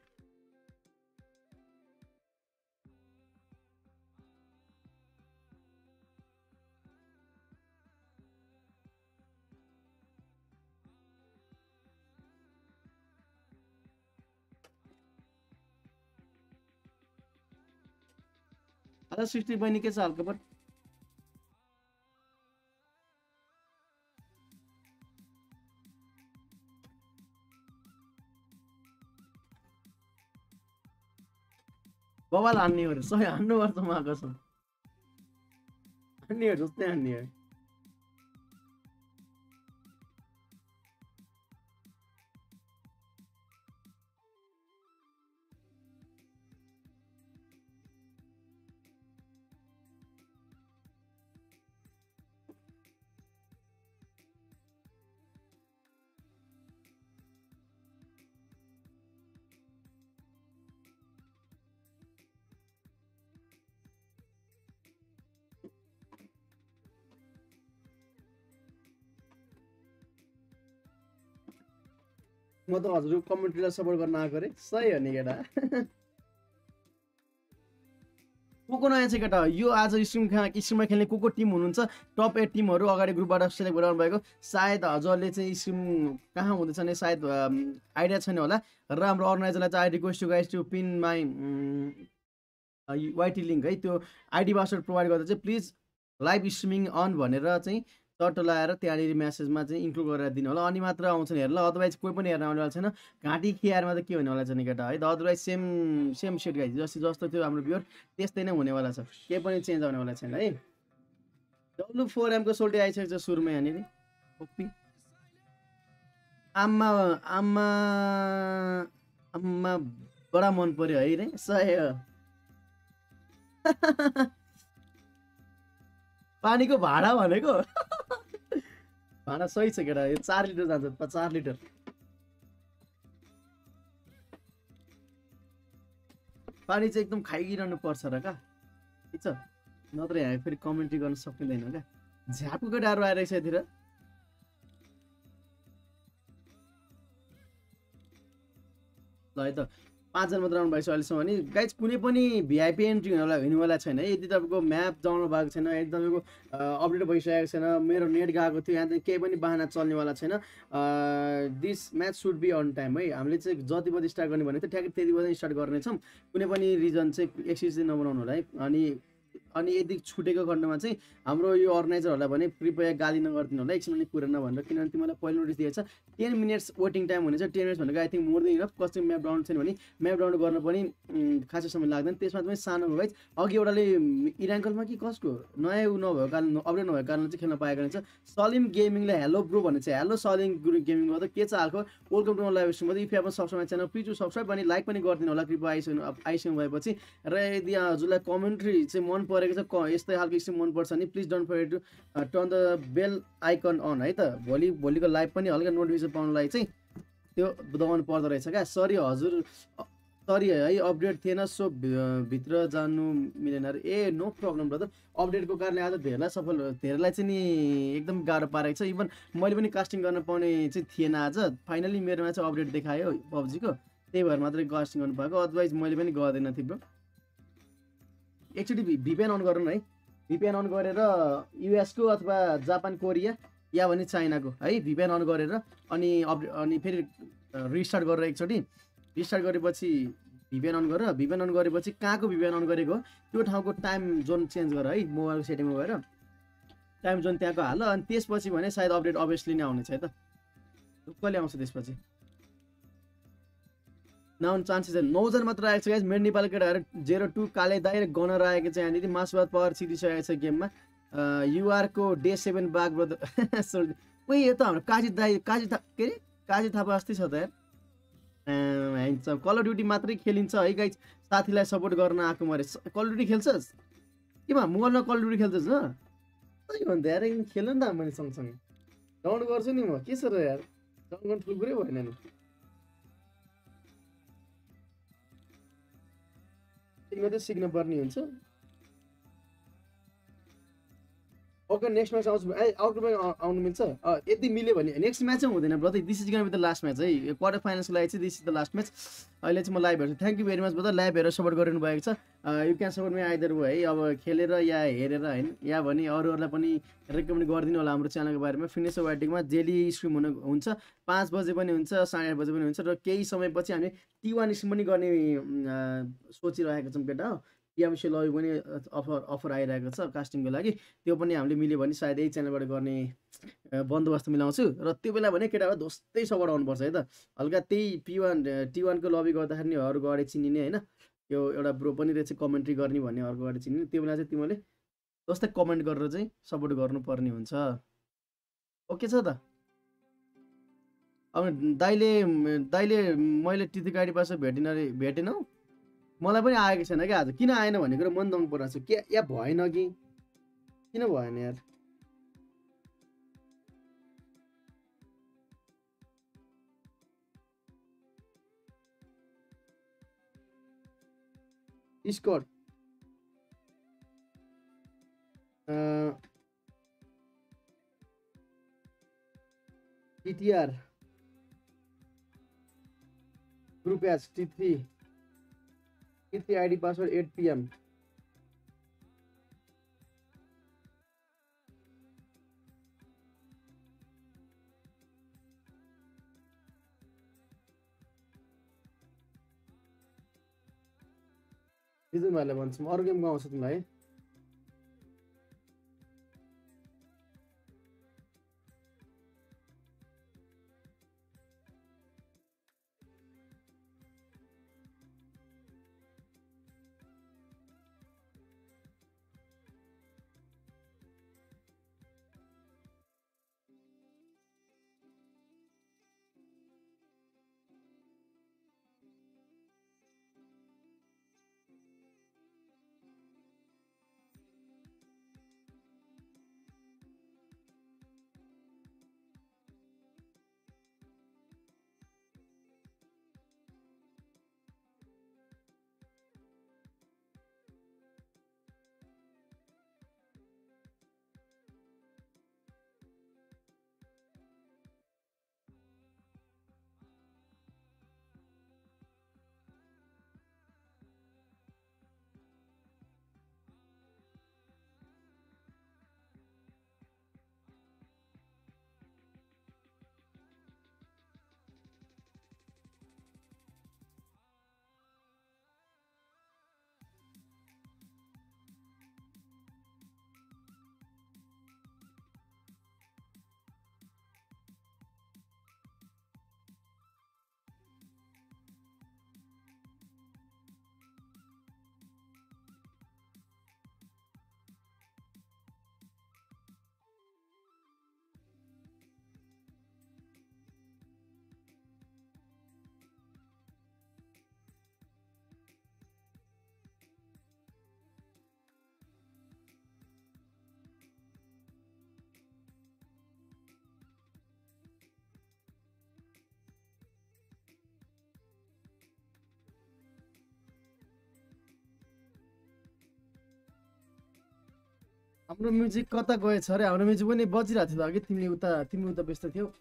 आज 60 बहिनी के छ हल्का बट बवाल हान्नेहरू सबै हान्नुपर्छ म कसम। हान्नेहरू जस्तै हान्ने हो। म त हजुर कमेन्ट्रीलाई सपोर्ट गर्न आएको अरे सही हो नि केटा। को नयाँ छ केटा यो आज स्ट्रिममा खेल्ने को टिम हुनुहुन्छ टप 8 टिमहरू अगाडि ग्रुपबाट सेलेक्ट गराउनु भएको। सायद हजुरले चाहिँ स्ट्रिम कहाँ हुँदैछ भने सायद आइडिया छैन होला र हाम्रो अर्गनाइजरलाई चाहिँ I request you guys to pin my YT link है त्यो आइडी पासवर्ड प्रोभाइड गर्दा चाहिँ प्लिज लाइभ स्ट्रिमिङ अन भनेर चाहिँ चट्ट लगाएर त्यहाँनिर म्यासेजमा चाहिँ इन्क्लुड गरेर दिनु होला अनि मात्र आउँछ नि हेर्नु ल अदरवाइज कोही पनि हेर्न आउनेवाला छैन घाँटी खियारमा त के हुनेवाला छैन केटा है त otherwise same same set guys जस्तो थियो हाम्रो भ्युर त्यस्तै नै हुनेवाला छ केही पनि चेन्ज आउनेवाला छैन है W4M को सोल्टी आइसकेको छ सुरुमा यहाँनिर ओपी आम्मा आम्मा आम्मा बडा मन पर्यो है रे सय पानीको भाडा भनेको भाडा सही छ केटा यो 4 लिटर जान्छ 4 लिटर पानी चाहिँ एकदम खाइरहनु पर्छ र का ठिक छ नत्र यहाँ फेरि कमेन्ट्री गर्न सकिँदैन क्या झ्यापको डारो आइरहेको छ यतिर ल है त 5 जना मात्र आउनु भएको छ अहिलेसम्म भने गाइज कुनै पनि भिआइपी एन्ट्री हुनेवाला छैन है यदि तपाईँको म्याप डाउनलोड भएको छैन यदि तपाईँको अपडेट भइसकेको छैन मेरो नेट गएको थियो यहाँ चाहिँ केही पनि बाहना चल्नेवाला छैन this match should be on time है हामीले चाहिँ जति बजी स्टार्ट गर्ने भनेको थियो ठ्याक्कै त्यति बजी स्टार्ट गर्नेछौँ कुनै पनि रिजन चाहिँ एक्सक्युज चाहिँ नबनाउनु होला है अनि यदि छुटेको खण्डमा चाहिँ हाम्रो यो अर्गनाइजरहरूलाई भने कृपया गाली नगरिदिनु होला एकछिन पनि कुरा नभनेर किनभने तिमीलाई पहिलो नोटिस दिएको छ 10 मिनट्स वेटिङ टाइम हुनेछ 10 मिनट्स भनेको I think more than enough custom map download छैन भने म्याप डाउनलोड गर्न पनि खासै समय लाग्दैन त्यसमा पनि सानो गाइज अघि एउटाले इराङ्कलमा कि कसको नयाँ नभएको कारण अपडेट नभएको कारणले चाहिँ खेल्न पाएको रहेछ सलिम गेमिङले हेलो ब्रो भने चाहिँ हेलो सलिम गेमिङ गर्दा के छ हालको वेलकम टु लाइभ स्ट्रिम यदि you subscribe channel please to subscribe अनि लाइक पनि गरिदिनु होला कृपया आइसक्नु भएपछि र यदि हजुरलाई कमेन्ट्री चाहिँ मन परेको छ यस्तै खालको स्ट्रिम मनपर्छ भने please don't forget to turn the bell icon on है त भोलिको लाइभ पनि हल्का नोटिफिकेसन पाउनलाई चाहिँ त्यो दबाउनु पर्दो रहेछ क्या सरी हजुर सरी है अपडेट थिएन सो भित्र जानु मिलेन ए नो प्रब्लम ब्रदर अपडेटको कारणले आज धेरैलाई चाहिँ नि एकदम गाह्रो पारेको छ इभन मैले पनि कास्टिङ गर्न पाउने चाहिँ थिएन आज फाइनली मेरोमा चाहिँ अपडेट देखायो पब्जीको त्यही भएर मात्रै कास्टिङ गर्नु पाएको अदरवाइज मैले पनि गर्दैन थिएँ ब्रो एकचोटि भिपिएन अन गर्नु है भिपिएन अन गरेर युएसको अथवा जापान कोरिया या भने चाइनाको है भिपिएन अन गरेर अनि फेरि रिस्टार्ट गरेर एकचोटि रिस्टार्ट गरेपछि भिपिएन अन गरेपछि कहाँको भिपिएन अन गरेको त्यो ठाउँको टाइम जोन चेन्ज गर है मोबाइलको सेटिङमा गएर टाइम जोन त्यहाँको हाल अनि त्यसपछि भने सायद अपडेट अभियसली नै आउनेछ है त कहिले आउँछ त्यसपछि नआउनु चान्सेस 9 जना मात्र आएको छ गाइज मेरो नेपाली केटाहरू 02 काले दाइ र गनर आएको छ यहाँनिर मासुवाद पावर सिधिसकेको छ गेममा युआरको डे 7 बाग ब्रदर उही यो त हाम्रो काजी दाइ के अरे काजी थापा अस्ति छ त यार कल अफ ड्युटी मात्रै खेलिन्छ है गाइज साथीलाई सपोर्ट गर्न आएको मरे कल अफ ड्युटी खेल्छस् केमा मोबाइलमा कल अफ ड्युटी खेल्छस् न के भन्दा यार खेल नि त मैले सँगसँगै डाउनलोड गर्छु नि म के छ र यार डाउनलोड गर्नु ठुलो कुरै भएन नि मात्रै सिक्न पर्ने हुन्छ ओके नेक्स्ट म्याच आउँछ आउटमा आउनु मिल्छ यदि मिल्यो भने नेक्स्ट म्याच चाहिँ हुँदैन brother this is gonna be the last match है क्वार्टर फाइनल्सको लागि चाहिँ this is the last match अहिले चाहिँ म लाइभ हेर्छु thank you very much brother live हेरेर सपोर्ट गरिदिनु भएको छ you can support me either way है अब खेलेर या हेरेर होइन या भने अरूहरूलाई पनि रेकमेन्ड गरिदिनु होला हाम्रो च्यानलको बारेमा फिटनेस वाइटिङमा डेली स्ट्रिम हुन्छ 5 बजे पनि हुन्छ 8:30 बजे पनि हुन्छ र केही समयपछि हामी T1 स्ट्रिम पनि गर्ने सोचिरहेको छौँ केटा हो टिएमसी लबी पनि अफर आइरहेको छ कास्टिङको लागि त्यो पनि हामीले मिल्यो भने सायद यही च्यानलबाट गर्ने बन्दोबस्त मिलाउँछु र त्यो बेला भने केटाहरू दोस्तै सपोर्ट आउनुपर्छ है त हल्का त्यही T1 को लबी गर्दाखेरि नि अरूको अगाडि चिनिने होइन यो एउटा ब्रो पनि रहेछ कमेन्ट्री गर्ने भन्ने अरूको अगाडि चिनिने त्यो बेला चाहिँ तिमीले जस्तै कमेन्ट गरेर चाहिँ सपोर्ट गर्नुपर्ने हुन्छ ओके छ त अब दाइले मैले टिथी गाडी पास भेटेनौ मलाई पनि आएको छैन क्या आज किन आएन भन्ने कुरा मन दङ परेको छु के या भएन कि किन भएन यार score TTR group as T3 ID password 8 PM बिजुन भाइलाई भन्छु म अरू गेमको आउँछ तिमीलाई है हाम्रो म्युजिक कता गएछ अरे हाम्रो म्युजिक पनि बजिरहेको थियो अघि तिमी उता व्यस्त थियौ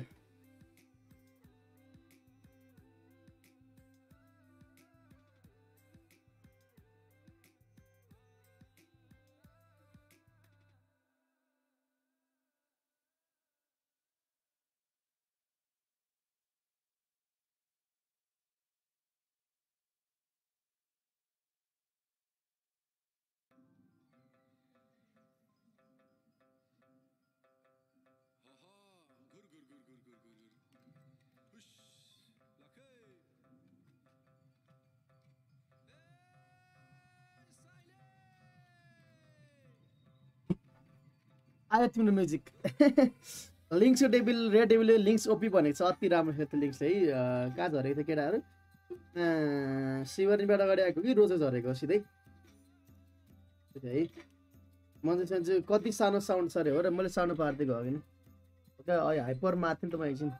आयो तिम्रो music links devil red devil links OP भनेको छ अति राम्रो छ त्यो लिङ्क्स है कहाँ झरेको थियो केटाहरू शिवरीबाट अगाडि आएको कि रोजो झरेको सिधै है मान्छे चाहिँ कति सानो साउन्ड छ अरे हो र मैले सानो पारिदिएको हो कि हाइपर माथि नि त म एकछिन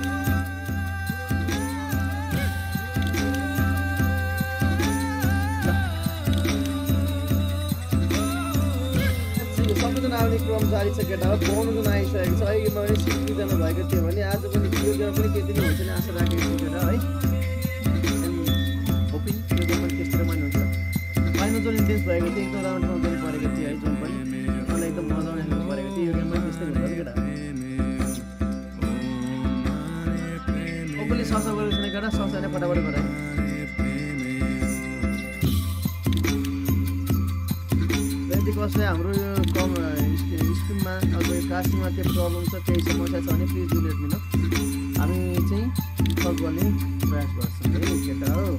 सबैजना आउने क्रम जारी छ केटा हो 52 जना आइसकेको छ अहिले मैले 60 जना भएको थियो भने आज पनि यो गेम पनि केही दिन हुन्छ नि आशा राखेको छु केटा है अनि होपिङ यो गेम पनि त्यस्तो रमाइलो हुन्छ फाइनल जोन इन्टेन्स भएको थियो एकदम राउन्डमा गर्नु परेको थियो है जोन पनि मलाई एकदम मजा आउने खालको परेको थियो यो गेम पनि त्यस्तै हुन्छ केटा ओपनली ससा गरेको छैन केटा ससा नै फटाफट गराए कसले हाम्रो यो कम स्ट्रिममा अब कास्टिङमा त्यो प्रब्लम छ केही समस्या छ भने please do let me know हामी चाहिँ सल्भ गर्ने प्रयास गर्छौँ है केटा हो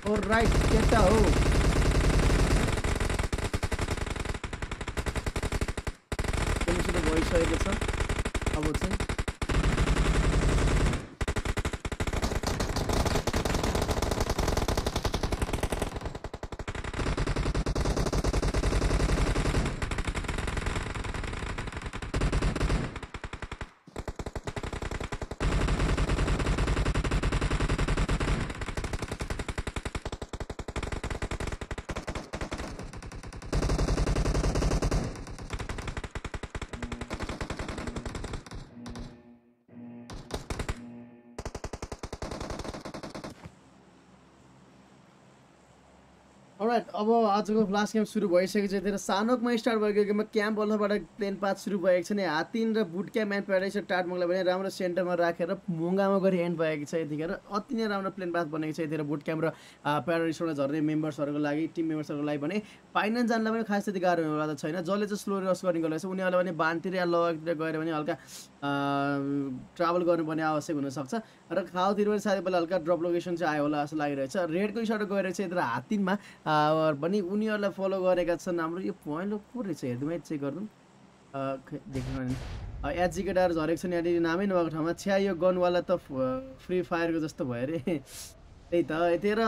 राइट केटा हो सुरु भइसकेको छ अब चाहिँ अलराइट अब आजको फ्लास गेम सुरु भइसकेको छ यतिखेर सानोकमा स्टार्ट भएको गेममा क्याम्प बल्लबाट प्लेन पाथ सुरु भएको छ नि हातिन र बुट क्याम्प एन्ड प्याराडाइस र टाटमोङलाई भने राम्रो सेन्टरमा राखेर मुङ्गामा गरी एन्ड भएको छ यतिखेर अति नै राम्रो प्लेन पाथ बनेको छ यतिखेर बुट क्याम्प र प्याराडाइसबाट झर्ने मेम्बर्सहरूको लागि टिम मेम्बर्सहरूको लागि भने फाइनेन्स जानलाई पनि खास त्यति गाह्रो हुनेवाला त छैन जसले चाहिँ स्लो रस गर्ने गरेको छ उनीहरूलाई पनि बानतिर या लगतिर गएर पनि हल्का ट्राभल गर्नुपर्ने आवश्यक हुनसक्छ र खाउतिर पनि साथै पहिला हल्का ड्रप लोकेसन चाहिँ आयो होला जस्तो लागिरहेछ रेडको स्टार्ट गएर चाहिँ यत्र हातिनमा पनि उनीहरूलाई फलो गरेका छन् हाम्रो यो पोइन्ट को रहेछ हेर्दैमै चेक गर्नु देख्नु एचजी केटाहरू झरेको छ नि यहाँनिर नामै नभएको ठाउँमा छ्या यो गनवाला त फ्री फायरको जस्तो भयो अरे त्यही त यतिखेर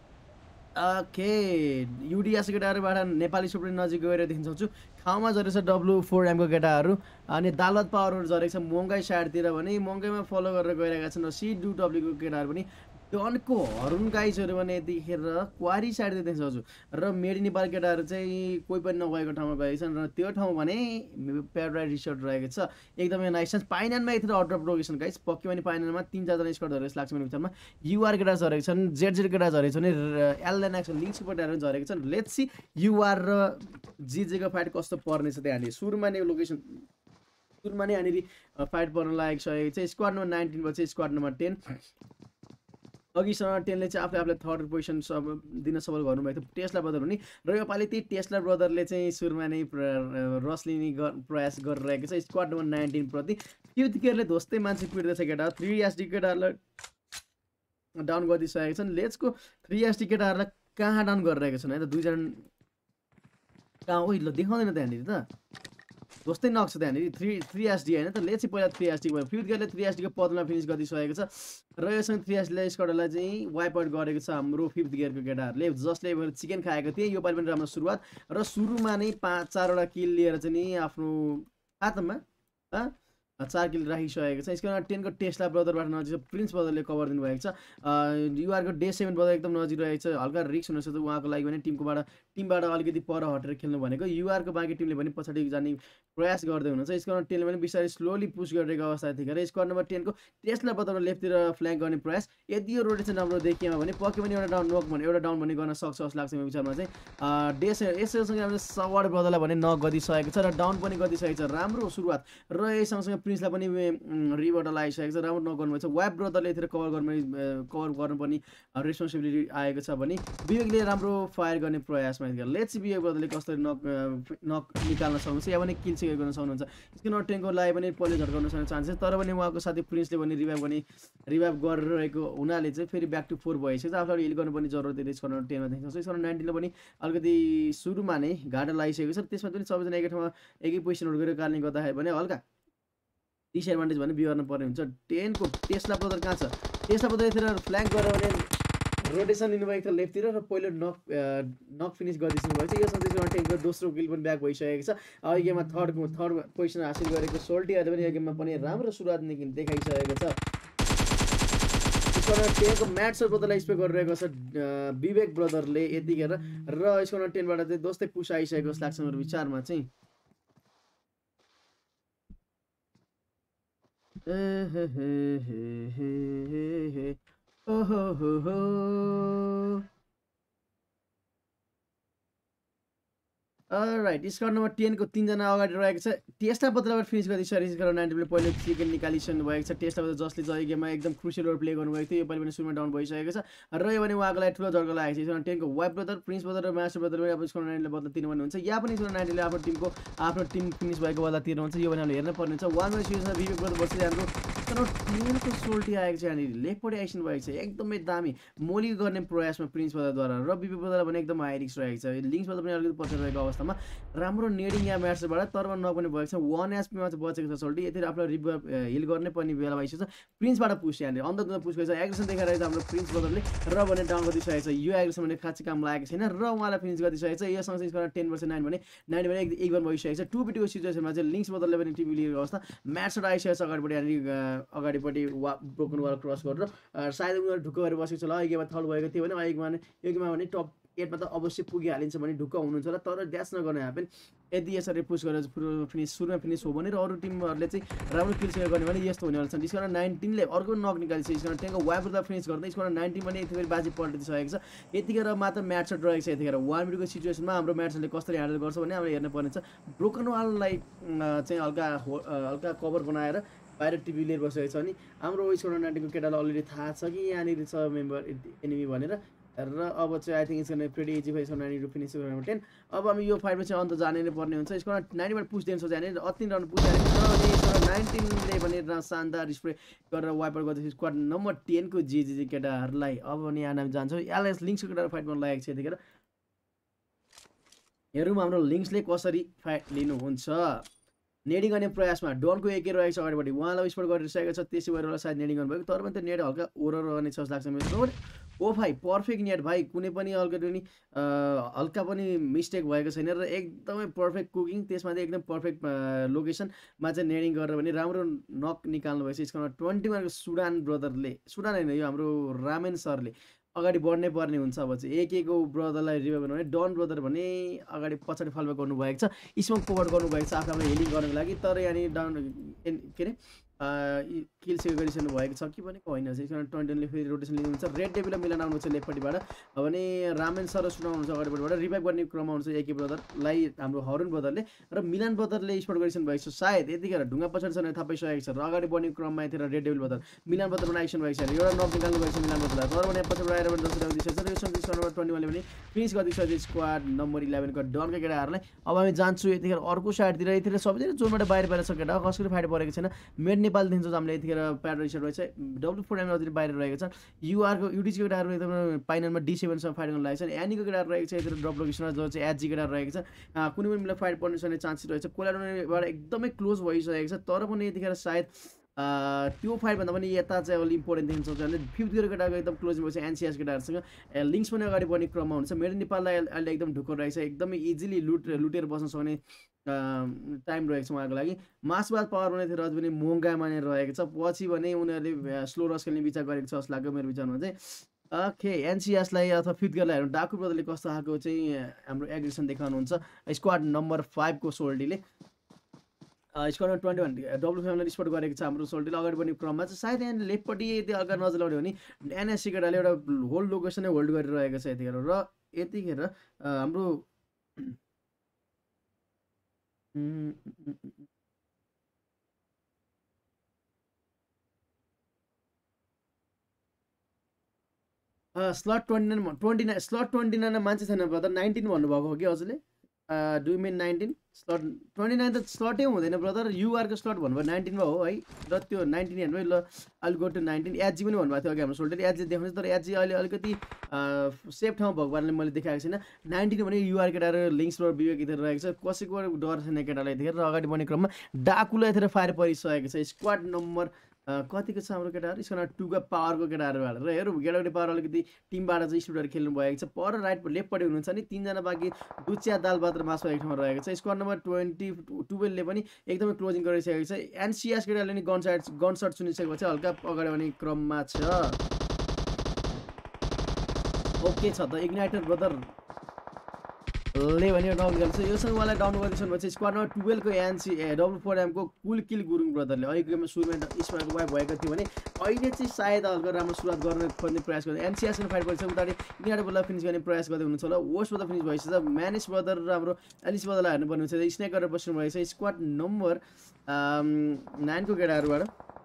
ओके युडिएस केटाहरूबाट नेपाली सुप्रिम नजिक गएर देखिन सक्छु ठाउँमा झरेको छ W4M को केटाहरू अनि दालत पावरहरू झरेको छ मङ्गाई साइडतिर भने मङ्गाईमा फलो गरेर गइरहेका छन् र C2W को केटाहरू पनि डनको हरुन गाइजहरू भने यतिखेर क्वारी साइडतिर देख्न सक्छु र मेडी नेपाल केटाहरू चाहिँ कोही पनि नभएको ठाउँमा गएका छन् र त्यो ठाउँ भने प्याराडाइस रिसोर्ट रहेको छ एकदमै नाइस छ पाइनानमा यतिखेर अड्रप लोकेसन गाइस पक्कै पनि पाइनानमा 3-4 स्कट झरेको लाग्छ मेरो विचारमा युआर केटा झरेको छन् जेड केटा झरेको छन् एलएनएक्स लिङ्क सुपरहरू झरेको छन् लेट्स सी युआर र जीजेको फाइट कस्तो पर्नेछ त्यहाँनिर सुरुमा नै लोकेसन सुरुमा नै यहाँनिर फाइट पर्न लागेको छ चाहिँ स्क्वाड नम्बर 19 पछि स्क्वाड नम्बर 10 अघिसँग 10ले चाहिँ आफूले थर्ड पोजिसन सब दिन सफल गर्नुभएको थियो टेस्ला ब्रदर हुने र योपालि त्यही टेस्ला ब्रदरले चाहिँ सुरुमा नै रस लिने प्रयास गरिरहेको छ स्क्वाड नम्बर 19 प्रति फिफ्थ गियरले धोस्तै मान्छे पिट्दैछ केटा 3SD केटाहरूलाई डाउन गरिदिइसकेको छन् लेट्सको 3SD केटाहरूलाई कहाँ डाउन गरिरहेको छन् है त दुईजना कहाँ ओइ ल देखाउँदैन त्यहाँनिर त दोस्तै नक्छ त्यहाँनिर 3SD होइन त लेट्स पहिला 3SD भयो फिफ्थ गियरले 3SD को पदमा फिनिस गरिसकेको छ र योसँग 3SD स्क्वाडलाई चाहिँ वाइप आउट गरेको छ हाम्रो फिफ्थ गियरको केटाहरूले जसले चिकन खाएको थिए योपालि पनि राम्रो सुरुवात र सुरुमा नै 5-4वटा किल लिएर चाहिँ नि आफ्नो हातमा 4 किल राखिसकेको छ यसको 10 को टेस्ला ब्रदरबाट नजिक प्रिन्स ब्रदरले कभर दिनुभएको छ युआर को डे 7 ब्रदर एकदम नजिक रहेको छ हल्का रिस्क हुनसक्छ उहाँको लागि भने टिमबाट अलिकति पर हटेर खेल्नु भनेको युआर को बाँकी टिमले पनि पछाडि जाने प्रयास गर्दै हुनुहुन्छ यसको 10ले पनि बिस्तारै स्लोली पुश गरिरहेको अवस्था थिएन स्क्वाड नम्बर 10 को टेस्ला ब्रदरबाट लेफ्टतिर फ्ल्याङ्क गर्ने प्रयास यदि यो रोटेसन राम्रो देखिएमा भने पक्कै पनि एउटा डाउन भने गर्न सक्छ जस्तो लाग्छ मेरो विचारमा चाहिँ डे यससँग हामीले सवार्ड ब्रदरलाई भने नगदिसकेको छ र डाउन पनि गरिसकेको छ राम्रो सुरुवात र यससँग प्रिन्सलाई पनि रिभर्टल आइसकेको छ राम्रो नगर्नुभएको छ वाइप ब्रदरले यतिर कभर गर्नुपर्ने रेस्पोन्सिबिलिटी आएको छ भने विवेकले राम्रो फायर गर्ने प्रयासमा लेट्स विवेक ब्रदरले कसरी नक निकाल्न सक्नुहुन्छ या भने किल सेयर गर्न सक्नुहुन्छ यसको नट 10 को लागि पनि पहिले झर्काउन सक्ने चान्सेस तर पनि उहाँको साथी प्रिन्सले पनि रिभाइभ गरिरहेको हुनाले चाहिँ फेरि ब्याक टु 4 भइसक्यो आफूलाई हिल गर्नुपर्ने जरुरत धेरै छ 10 मा देख्न सक्छ यसको 19 ले पनि अलिकति सुरुमा नै घाटा लागिसकेको छ त्यसमा पनि सबैजना एकै ठाउँमा एकै पोजिसन गरेको कारणले गर्दाखेरि भने हल्का डिसएडभान्टेज भने बिहोर्न पर्ने हुन्छ 10 को टेस्ला ब्रदर कहाँ छ टेस्ला ब्रदर यतिर फ्ल्याङ्क गरेर भने रोटेसन लिनुभएको थियो लेफ्टतिर र पहिलो नक फिनिस गरिदिनु भएको छ यो सँगै 10 को दोस्रो किल पनि ब्याक भइसकेको छ यो गेममा थर्ड पोजिसन हासिल गरेको सोल्टीहरूले पनि यो गेममा पनि राम्रो सुरुवात देखाइसकेको छ यसको 10 को म्याट्स ब्रदरलाई स्पे गरिरहेको छ विवेक ब्रदरले यतिखेर र यसको 10 बाट चाहिँ दोस्तै पुस आइसकेको जस्तो लाग्छ मेरो विचारमा चाहिँ राइट स्क्वाड नम्बर 10 को 3 जना अगाडि रहेको छ टेस्ला बदलाबाट फिनिस गरिसकेको छ 19 ले पहिले चिकन निकालिसक्नु भएको छ टेस्ला बदला जसले जय गेममा एकदम क्रुसियल रोल प्ले गर्नुभएको थियो यो पनि सुरुमा डाउन भइसकेको छ र यो पनि उहाँको लागि ठुलो झड्का लागेको छ 10 को वाइप ब्रदर प्रिन्स ब्रदर र मास्टर ब्रदर पनि अब 19 ले बदला तिर्नु पर्ने हुन्छ या पनि 19 ले आफ्नो टिम फिनिस भएको बदला तिर्नु हुन्छ यो पनि हामीले हेर्न पर्ने हुन्छ 1 मा सिजनमा विवेक ब्रदर बस्दै हाम्रो यसको 10 को सोल्टी आएको छ यहाँनिर लेफ्टपट्टि एक्सन भएको छ एकदमै दामी मोली गर्ने प्रयासमा प्रिन्स बदरद्वारा र बिपी बदर पनि एकदम हाई रिस्क रहेको छ लिङ्क्स बदर पनि अलिकति पछि रहेको अवस्थामा राम्रो नेडिङ यहाँ म्याचबाट तर नपर्ने भएको छ 1 एचपीमा चाहिँ बचेको छ सोल्टी यति आफूलाई रिभाइभ हिल गर्ने पर्ने बेला भइसकेको छ प्रिन्सबाट पुस यहाँनिर अन्त पुस गरेको छ एग्रेसन देखाइरहेको छ हाम्रो प्रिन्स बदरले र भने डाउन गरिसकेको छ यो एग्रेसन भने खासै काम लागेको छैन र उहाँलाई फिनिस गरिसकेको छ यो सँगसँगै स्कोर 10% 9 भने 9 भने एक वन भइसकेको छ 2v2 को सिचुएसनमा चाहिँ लिङ्क्स बदरले पनि टिभी लिएको अवस्था म्याचबाट आइसकेको छ अगाडिपट्टि यहाँनिर अगाडिपट्टि ब्रोकन वाल क्रस गरेर सायद उनीहरू ढुक्क गरेर बसेको छ ल अहिलेमा थल भएको थियो भने अहिलेमा भने टप 8 मा त अवश्य पुगिहालिन्छ भने ढुक्क हुनुहुन्छ र तर ड्यास नगर्ने ह्यापेन यदि यसरी पुस गरेर सुरुमा फिनिस हो भने र अरू टिमहरूले चाहिँ राम्रो किल सेयर गर्ने भने यस्तो हुनेवाला छ स्कोर 19 ले अर्को नक निकालिसकेको छ स्कोर 10 को वाइबाट फिनिस गर्दै स्कोर 19 पनि यतिखेर बाजी पल्टिसकेको छ यतिखेर मात्र म्याच सट रहेको छ यतिखेर 1 मिनेटको सिचुएसनमा हाम्रो म्याचले कसरी ह्यान्डल गर्छ भने हामीले हेर्न पर्ने छ ब्रोकन वाललाई चाहिँ हल्का कभर बनाएर बाहिर टिभी लिएर बसेको छ अनि हाम्रो स्कोर 19 को केटालाई अलरेडी थाहा छ कि यहाँनिर छ मेम्बर एनिमी भनेर र अब चाहिँ I think it's gonna pretty easy for 90 to finish 10 अब हामी यो फाइटमा चाहिँ अन्त जाने नै पर्ने हुन्छ स्कोर 90 बाट पुश दिन्छ जाने अति रन पुश जाने अनि स्कोर 19 ले भनेर शानदार स्प्रे गरेर वाइपर गर्दै स्क्वाड नम्बर 10 को जीजी केटाहरूलाई अब अनि यहाँ हामी जान्छौँ एलएस लिङ्क्सको केटा फाइटमा लागेको छ यतिखेर हेरौँ हाम्रो लिङ्क्सले कसरी फाइट लिनुहुन्छ नेडिङ गर्ने प्रयासमा डनको एके रहेको छ अगाडिपट्टि उहाँलाई स्पोर्ट गरिसकेको छ त्यसै भएर सायद नेडिङ गर्नुभएको तर पनि त्यो नेट हल्का ओरर गर्ने छ लाग्छ मेरो ओ भाइ पर्फेक्ट नेट भाइ कुनै पनि अलिकति पनि हल्का पनि मिस्टेक भएको छैन र एकदमै पर्फेक्ट कुकिङ त्यसमा चाहिँ एकदम पर्फेक्ट लोकेसनमा चाहिँ नेडिङ गरेर पनि राम्रो नक निकाल्नु भएछ यसको 21 को सुडान ब्रदरले सुडान होइन यो हाम्रो रामेन सरले अगाडि बढ्नै पर्ने हुन्छ अब चाहिँ एकेको ब्रदरलाई रिभाइभ गर्नु भने डन ब्रदर भने अगाडि पछाडि फलब्याक गर्नुभएको छ स्मोक फोरवर्ड गर्नुभएको छ आफ्नो हेलिङ गर्नको लागि तर यहाँनिर डाउन के अरे किल सेभ गरिसक्नु भएको छ कि भनेको होइन 20ले फेरि रोटेसन लिनुहुन्छ रेड डेभिल मिलान आउनुहुन्छ लेफ्टपट्टिबाट भने रामेन सर सुनाउनुहुन्छ अगाडिपट्टिबाट रिभाइभ गर्ने क्रममा हुन्छ एके ब्रदरलाई हाम्रो हरुन ब्रदरले र मिलान ब्रदरले स्पोर्ट गरिसक्नु भएको छ सायद यतिखेर ढुङ्गा पछाडि छ थाहा पाइसकेको छ र अगाडि बढ्ने क्रममा यतिखेर रेड डेभिल ब्रदर मिलान ब्रदरमा एक्सन भएको छ एउटा नक निकाल्नु भएको छ मिलान ब्रदरलाई तर भने पछाडि आएर पनि दसवटा दिइसकेको छ र यो नम्बर 21 ले पनि फिनिस गरिदिएको छ स्क्वाड नम्बर 11 को डनका केटाहरूलाई अब हामी जान्छु यतिखेर अर्को साइडतिर यतिखेर सबैजना जोनबाट बाहिर छ केटा कसरी फाइट परेको छैन मेड नेपाल दिन्छौँ हामीले यतिखेर प्याड रिसेट रहेछ W4M अझै बाहिर रहेको छ युआरको युडिसीको केटाहरू एकदम फाइनलमा D7सँग फाइट गर्न लागेको छ एनीको केटाहरू रहेको छ यतिखेर ड्रप लोकेसनमा जो चाहिँ एचजी केटाहरू रहेको छ कुनै पनि बेला फाइट पर्ने सक्ने चान्सेस रहेछ कोलाडोबाट एकदमै क्लोज भइसकेको छ तर पनि यतिखेर सायद त्यो फाइटभन्दा पनि यता चाहिँ अलिक इम्पोर्टेन्ट देखिन्छ भने 5th गियर केटाको एकदम क्लोज भएछ एनसीएस केटाहरूसँग लिङ्क्स पनि अगाडि बढ्ने क्रममा हुन्छ मेरो नेपाललाई अहिले एकदम ढुक्क रहेछ एकदमै इजिली लुटेर बस्न सक्ने टाइम रहेको छ उहाँको लागि मासवाद पावर भने थियो अझ पनि महँगा मानेर रहेको छ पछि भने उनीहरूले स्लो रस खेल्ने विचार गरेको छ जस्तो लाग्यो मेरो विचारमा चाहिँ ओके एनसीएसलाई अथवा 5th गियरलाई हेर्नु डाकु ब्रदरले कस्तो खालको चाहिँ हाम्रो एग्रेसन देखाउनुहुन्छ स्क्वाड नम्बर 5 को सोल्डीले स्कोर 21 W5 स्पोर्ट गरेको छ हाम्रो सोल्डीले अगाडि बढ्ने क्रममा चाहिँ सायद यहाँ लेफ्टपट्टि यदि अगाडि नजर लगाउने भने एनएससी केटाले एउटा होल्ड लोकेसनै होल्ड गरिरहेको छ यतिखेर र यतिखेर हाम्रो स्लट 29 स्लट 29 मान्छे छैन ब्रदर 19 भन्नुभएको हो कि हजुरले डु मिन 19 स्लट 29 त स्लटै हुँदैन ब्रदर युआरको स्लट भन्नुभयो 19 मा हो है र त्यो 19 हेर्नु ल अल गो टु 19 एचजी पनि भन्नुभएको थियो अघि हाम्रो सोल्डरले एचजी देखाउँछ तर एचजी अहिले अलिकति सेफ ठाउँ भगवानले मैले देखाएको छैन 19 भने युआर केटाहरू लिङ्क्स र विवेक यतिखेर रहेको छ कसैको डर छैन केटालाई यतिखेर र अगाडि बढ्ने क्रममा डाकुलाई यतिखेर फायर परिसकेको छ स्क्वाड नम्बर कतिको छ हाम्रो केटाहरू यसको 2 को पावरको केटाहरू र हेरौँ गेडाउटी पावर अलिकति टिमबाट चाहिँ स्टुडन्टहरू खेल्नु भएको छ पर राइट लेफ्टपट्टि हुनुहुन्छ नि 3 जना बाँकी दुचिया दाल भात र मासु एक ठाउँमा रहेको छ स्क्वाड नम्बर 12 ले पनि एकदमै क्लोजिङ गरिसकेको छ एनसीएस केटाले नि गन शट सुनिसकेको छ हल्का अगाडि बढ्ने क्रममा छ ओके छ त इग्नाइटर ब्रदर ले भने डाउन गर्छ योसँग उहाँलाई डाउन गरिदिनु भएछ स्क्वाड नम्बर 12 को एनसी W4M को कुल किल गुरुङ ब्रदरले अहिलेको सुरुमा स्मार्टको वाइफ भएको थियो भने अहिले चाहिँ सायद हल्का राम्रो सुरुवात गर्न खोज्ने प्रयास गर्दै एनसीएसको फाइट भइसक्यो उताले इग्नाइटर ब्रदरलाई फिनिस गर्ने प्रयास गर्दै हुनुहुन्छ होला वोस्ट ब्रदर फिनिस भइसक्यो म्यानेज ब्रदर र हाम्रो एलिस ब्रदरलाई हेर्नुपर्ने हुन्छ स्नेक गरेर बस्नु भएको छ स्क्वाड नम्बर 9 को केटाहरूबाट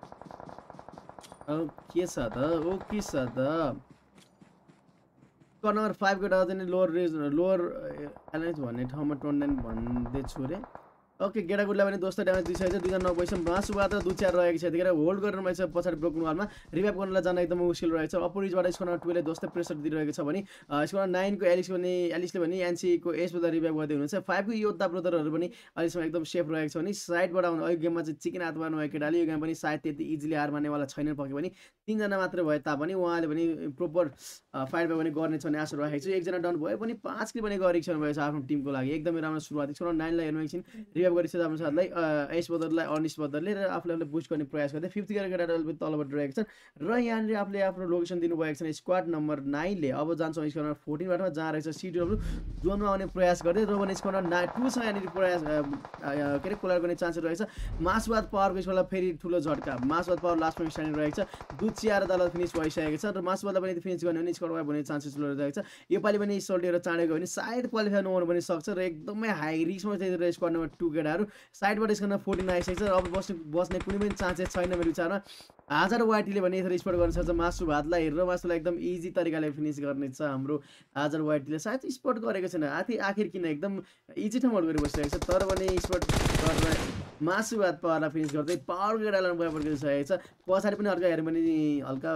के छ त ओके छ त नम्बर 5 को डाउन लोअर एलायन्स भन्ने ठाउँमा 29 भन्दैछु रे ओके गेडागुडलाई पनि दोस्रो ड्यामेज दिइसकेको छ, दुईजना नक भइसक्यो, मासुबाट दुई-चार रहेको छ, यतिखेर होल्ड गरेर रहेछ पछाडि ब्रोकन वालमा, रिभाइभ गर्नलाई जान एकदमै मुस्किल रहेछ। अपोजिटबाट स्कोर 12ले दोस्रो प्रेसर दिइरहेको छ भने स्कोर 9 को एलिसले पनि एनसीको एसबाट रिभाइभ गर्दै हुनुहुन्छ। 5 को योद्धा ब्रदरहरू पनि अहिलेसम्म एकदम सेफ रहेको छ भने साइडबाट आउने यो गेममा चाहिँ चिकन हात मार्नुभएको केटाले यो गेम पनि सायद त्यति इजिली हार मान्नेवाला छैन, पक्कै पनि 3 जना मात्रै भए तापनि उहाँले पनि प्रोपर फाइट पनि गर्नेछ भन्ने आशा राखेको छु। एकजना डाउन भयो पनि 5 किल पनि गरेको छ भएछ आफ्नो टिमको लागि, एकदमै राम्रो सुरुवात। स्कोर 9 लाई हेर्नु एकछिन रिभाइभ गरिसकेको आफ्नो साथलाई एस बदरलाई अर्निस बदरले र आफूले बुस्ट गर्ने प्रयास गर्दै 5th गियर केटाहरूले पनि तलबाट रहेको छन् र यहाँनिर आफूले आफ्नो लोकेसन दिनुभएको छ स्क्वाड नम्बर 9 ले। अब जान्छौँ स्कोर नम्बर 14 बाट जहाँ रहेछ सिडब्ल्यू जोनमा आउने प्रयास गर्दै र भने स्कोर नम्बर 2 सँग यहाँनिर प्रयास के अरे कोलार गर्ने चान्सेस रहेछ। मासुवाद पावरको स्कोरलाई फेरि ठुलो झट्का, मासुवाद पावर लास्टमा स्ट्यान्डिङ रहेको छ, दुचिया र दलत फिनिस भइसकेको छ र मासुवादलाई पनि फिनिस गर्ने भने स्कोर भन्ने चान्सेस रहेको छ। योपालि पनि सोल्टिएर चाँडेको भने सायद क्वालिफाई नहुनु पनि सक्छ र एकदमै हाई रिस्कमा चाहिँ स्क्वाड नम्बर 2 केटाहरू साइडबाट स्कोर 14 आइसकेको छ। अब बस्ने कुनै पनि चान्सेस छैन मेरो विचारमा। हजार वाइटीले भने यसरी स्पोर्ट गर्न सक्छ मासुभातलाई र मासुलाई एकदम इजी तरिकाले फिनिस गर्नेछ हाम्रो हजार वाइटीले। सायद स्पोर्ट गरेको छैन, आखिर किन एकदम इजी ठाउँबाट गरी बसिरहेको छ, तर पनि स्पोर्ट गरेर मासुभात पावरलाई फिनिस गर्दै पावर गेडालाई बराबर गरिसकेको छ। पछाडि पनि अर्को हल्का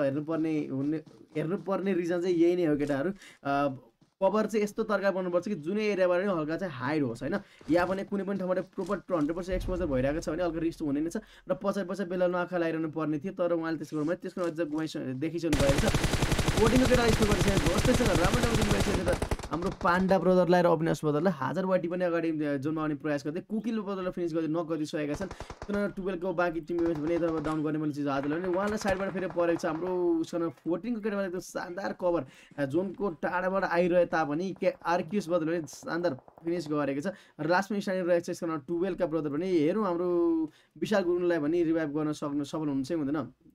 हेर्नुपर्ने रिजन चाहिँ यही नै हो केटाहरू। कभर चाहिँ यस्तो तरिका बनाउनुपर्छ कि जुनै एरियाबाट नै हल्का चाहिँ हाइड होस् होइन, या पनि कुनै पनि ठाउँबाट प्रोपर 100% एक्सपोजर भइरहेको छ भने हल्का रिस्क हुने नै छ र पछाडि बेला नआँखा लगाइरहनु पर्ने थियो, तर उहाँले त्यसको गर्नु त्यसको अझ देखिसक्नु भएको छ। 14 को केटा स्कोर गरिसकेको जस्तैसँग राम्रो दिनुभएको छ हाम्रो पाण्डा ब्रदरलाई र अविनाश ब्रदरलाई। हजार वाटी पनि अगाडि जोनमा आउने प्रयास गर्दै कुकिल ब्रदरलाई फिनिस गर्दै नक गरिसकेका छन्। 12 को बाँकी टिम मेम्बर्स पनि यता डाउन गर्ने मैले चिज हातले भने उहाँलाई साइडबाट फेरि परेको छ। हाम्रो उसको 14 को केटाबाट एकदम शानदार कभर जोनको टाढाबाट आइरहे तापनि आर्कियस ब्रदरले शानदार फिनिस गरेको छ र लास्टमा स्ट्यान्डिङ रहेको छ यसको 12 का ब्रदर पनि। हेरौँ हाम्रो विशाल गुरुङलाई पनि रिभाइभ गर्न सफल हुनुहुन्छ हुँदैन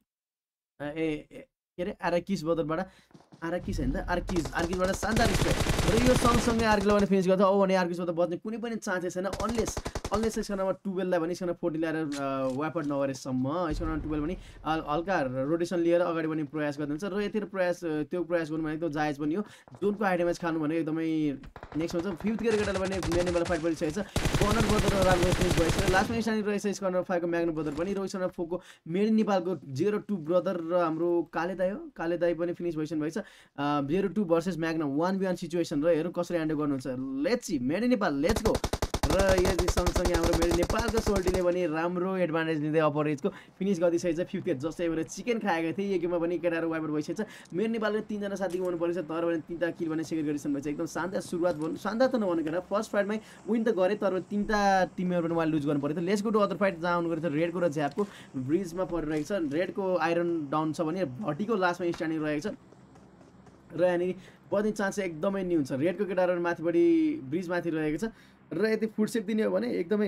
के अरे आर्किस ब्रदरबाट आर्किस होइन त आर्किसबाट शानदार स्प्रे र यो सँगसँगै आर्किसलाई पनि फिनिस गर्छ। अब भने आर्किसबाट बच्ने कुनै पनि चान्सेस छैन अनलेस यसको नम्बर 12 लाई पनि यसको 14 ल्याएर वाइप आउट नगरेसम्म यसको नम्बर 12 पनि हल्का रोटेसन लिएर अगाडि बढ्ने प्रयास गर्नुहुन्छ र यतिर त्यो प्रयास गर्नु भने एकदम जायज पनि हो। जोनको हाई ड्यामेज खानु भनेको एकदमै नेक्स्ट हुन्छ। 5th गियर केटाले पनि म्यानुअल फाइट गरिसकेको छ। कर्नर ब्रदर राम्रो फिनिस भइसक्यो। लास्टमा स्ट्यान्डिङ रहेछ यसको नम्बर 5 को म्याग्नो ब्रदर पनि र यसको नम्बर 4 को मेड नेपालको 02 ब्रदर र हाम्रो काले दाई पनि फिनिस भइसक्नु भएको छ। 02 भर्सेस म्याग्नो 1v1 सिचुएसन र हेरौँ कसरी ह्यान्डल गर्नुहुन्छ। Let's see made Nepal let's go. र यदि सँगसँगै हाम्रो मेड नेपालको सोल्टीले पनि राम्रो एडभान्टेज लिँदै अपरेजको फिनिस गरिसकेको छ। 5th गियर जस्तै एउटा चिकन खाएको थिएँ यो गेममा पनि केटाहरू वाइपर भइसकेको छ। मेड नेपालले 3 जना साथी गुमाउनु परेछ, तर पनि 3टा किल पनि सेक्युर गरिसक्नु भएको छ। एकदम शानदार सुरुवात भन्नु शानदार त नभन्नु केटा फर्स्ट फाइटमै विन त गरे, तर 3टा टिम मेम्बर पनि उहाँले लुज गर्नु पऱ्यो। Let's go to other fight जहाँ आउनु गरेको थियो रेडको र झ्यापको ब्रिजमा परिरहेको छ। रेडको आइरन डाउन छ भने भटीको लास्टमा स्ट्यान्डिङ रहेको छ र यहाँनिर बस्ने चान्स एकदमै न्यू हुन्छ। रेडको केटाहरू माथिपट्टि ब्रिज माथि रहेको छ र यदि फुटसेप दिने हो भने एकदमै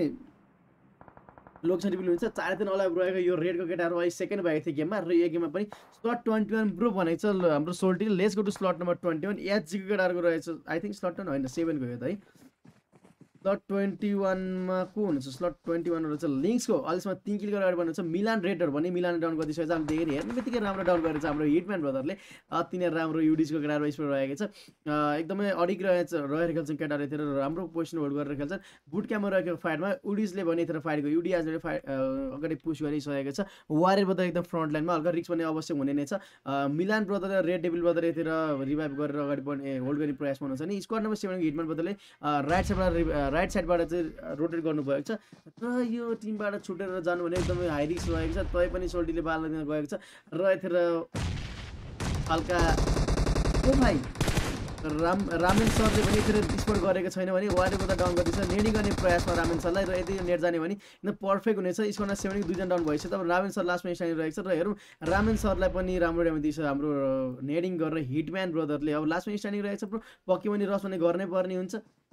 लोकेसन रिभिल हुन्छ। 4 दिन अलाइभ रहेको यो रेडको केटाहरू अहिले सेकेन्ड भएको थियो गेममा र यो गेममा पनि स्लट 21 ब्रो भनेको छ हाम्रो सोल्टी। Let's go to slot number 21 एचजीको केटाहरूको रहेछ आई थिङ्क स्लट 10 होइन 7 को हो त है। स्लट 21 मा को हुनुहुन्छ स्लट 21 रहेछ लिङ्क्सको अहिलेसम्म 3 किल गरेर बन्नुहुन्छ। मिलान रेडर भने मिलान डाउन गरिदिइसकेको छ। हामी देखेर हेर्ने बित्तिकै राम्रो डाउन गरेको छ हाम्रो हिटम्यान ब्रदरले। अति नै राम्रो युडिसको केटाहरू स्पोर्ट रहेको छ, एकदमै अडिक रहेर खेल्छन् केटाहरू यतिर राम्रो पोजिसन होल्ड गरेर खेल्छन्। बुट क्याममा रहेको फाइटमा उडिजले भने यतिर फाइट गर्यो, युडी आजले फाइट अगाडि पुस गरिसकेको छ। वारियर ब्रदर एकदम फ्रन्ट लाइनमा हल्का रिक्स पनि अवश्य हुने नै छ। मिलान ब्रदर र रेड डेभिल ब्रदर यतिर रिभाइभ गरेर अगाडि बढ्ने होल्ड गर्ने प्रयास गर्नुहुन्छ नि। स्क्वाड नम्बर 7 को हिटम्यान ब्रदरले राइट साइडबाट चाहिँ रोटेट गर्नुभएको छ र यो टिमबाट छुटेर जानु भने एकदमै हाई रिस्क रहेको छ। तै पनि सोल्टीले बाल्न दिन गएको छ र यतिर हल्का ओ भाइ रामेन सरले पनि यतिर स्पोर्ट गरेको छैन भने वारियर ब्रदर डाउन गर्दैछ। नेडिङ गर्ने प्रयासमा रामेन सरलाई र यदि नेट जाने भने एकदम पर्फेक्ट हुनेछ। स्कोरमा 7 2 जना डाउन भइसक्यो, तर रामेन सर लास्टमा स्ट्यान्डिङ रहेको छ र हेरौँ रामेन सरलाई पनि राम्रो ड्यामेज दिन्छ हाम्रो नेडिङ गरेर हिटम्यान ब्रदरले। अब लास्टमा स्ट्यान्डिङ रहेको छ पक्कै पनि रस पनि गर्नै पर्ने हुन्छ।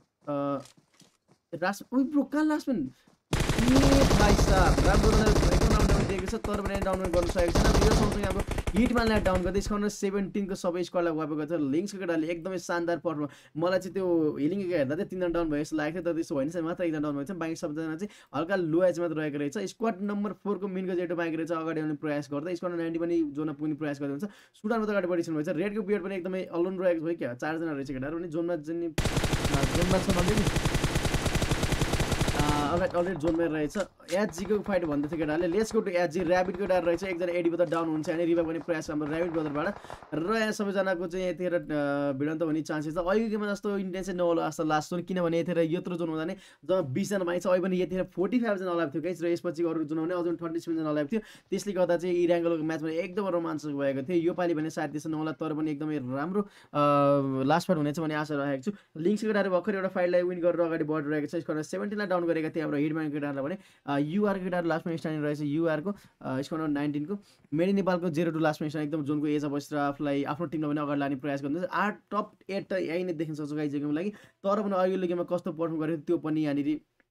ब्रो कहाँ लास्टमा भाइ साहब राम्रो एकदम राम्रो दिएको छ, तर पनि डाउन गर्नु सकेको छैन। यो सँगसँगै हाम्रो हिटम्यानलाई डाउन गर्दै स्कोर 17 को सबै स्क्वाडलाई वाइप गर्छ। लिङ्क्सको केटाले एकदमै शानदार पर्फर्म मलाई चाहिँ त्यो हिलिङको हेर्दा चाहिँ 3 जना डाउन भयो जस्तो लागेको थियो, तर त्यस्तो होइन मात्र 1 जना डाउन भएको छ। बाँकी सबजना चाहिँ हल्का लो एजमा रहेको रहेछ। स्क्वाड नम्बर 4 को मिनको जेटो बाँकी रहेछ अगाडि आउने प्रयास गर्दै। स्क्वाड 90 पनि जोनमा पुग्ने प्रयास गर्दै हुन्छ। सुडानमा त अगाडि बढिसक्नु भएको छ। रेडको बियर्ड पनि एकदमै अलोन रहेको भयो क्या, 4 जना रहेछ केटाहरू पनि जोनमा छ भन्दै अलरेडी जोनमै रहेछ। एचजीको फाइट भन्दै थियो केटाहरूले, लेट्स गो टु एचजी। ऱ्याबिटको डार रहेछ, एकजना एडी ब्रदर डाउन हुन्छ अनि रिभाइभ गर्ने प्रयास हाम्रो ऱ्याबिट ब्रदरबाट। र यहाँ सबैजनाको चाहिँ यतिखेर भिडन्त हुने चान्सेस छ। अहिले गेममा जस्तो इन्टेन्स चाहिँ नहोला जस्तो लाग्छ किनभने यतिखेर यत्रो जोन हुँदा नै जब 20 जना माइन्छ। अहिले पनि यतिखेर 45 जना अलाइभ थियो गाइस, र यसपछि अरू जोन हुने अझै 27 जना अलाइभ थियो। त्यसले गर्दा चाहिँ इराङ्गलको म्याचमा एकदमै रोमाञ्चक भएको थियो। यो पालि भने सायद त्यसो नहोला, तर पनि एकदमै राम्रो लास्ट फाइट हुनेछ भन्ने आशा राखेको छु। लिङ्क्स केटाहरू भर्खर एउटा फाइटलाई विन गरेर अगाडि बढिरहेको छ। स्कोर 17 लाई डाउन गरेका थिए हाम्रो हिटम्यान केटाहरूलाई भने। युआरको केटाहरू लास्टमा स्ट्यान्डिङ रहेछ। युआरको स्कोर 19 को। मेडी नेपालको 0-2 लास्टमा स्ट्यान्ड, एकदम जोनको एज बसेर आफूलाई आफ्नो टिमलाई पनि अगाडि लाने प्रयास गर्दैछ। 8 टप 8 त यही नै देख्न सक्छौँ गाइस गेमको लागि। तर पनि अघिल्लो गेममा कस्तो पर्फर्म गरेको त्यो पनि यहाँनिर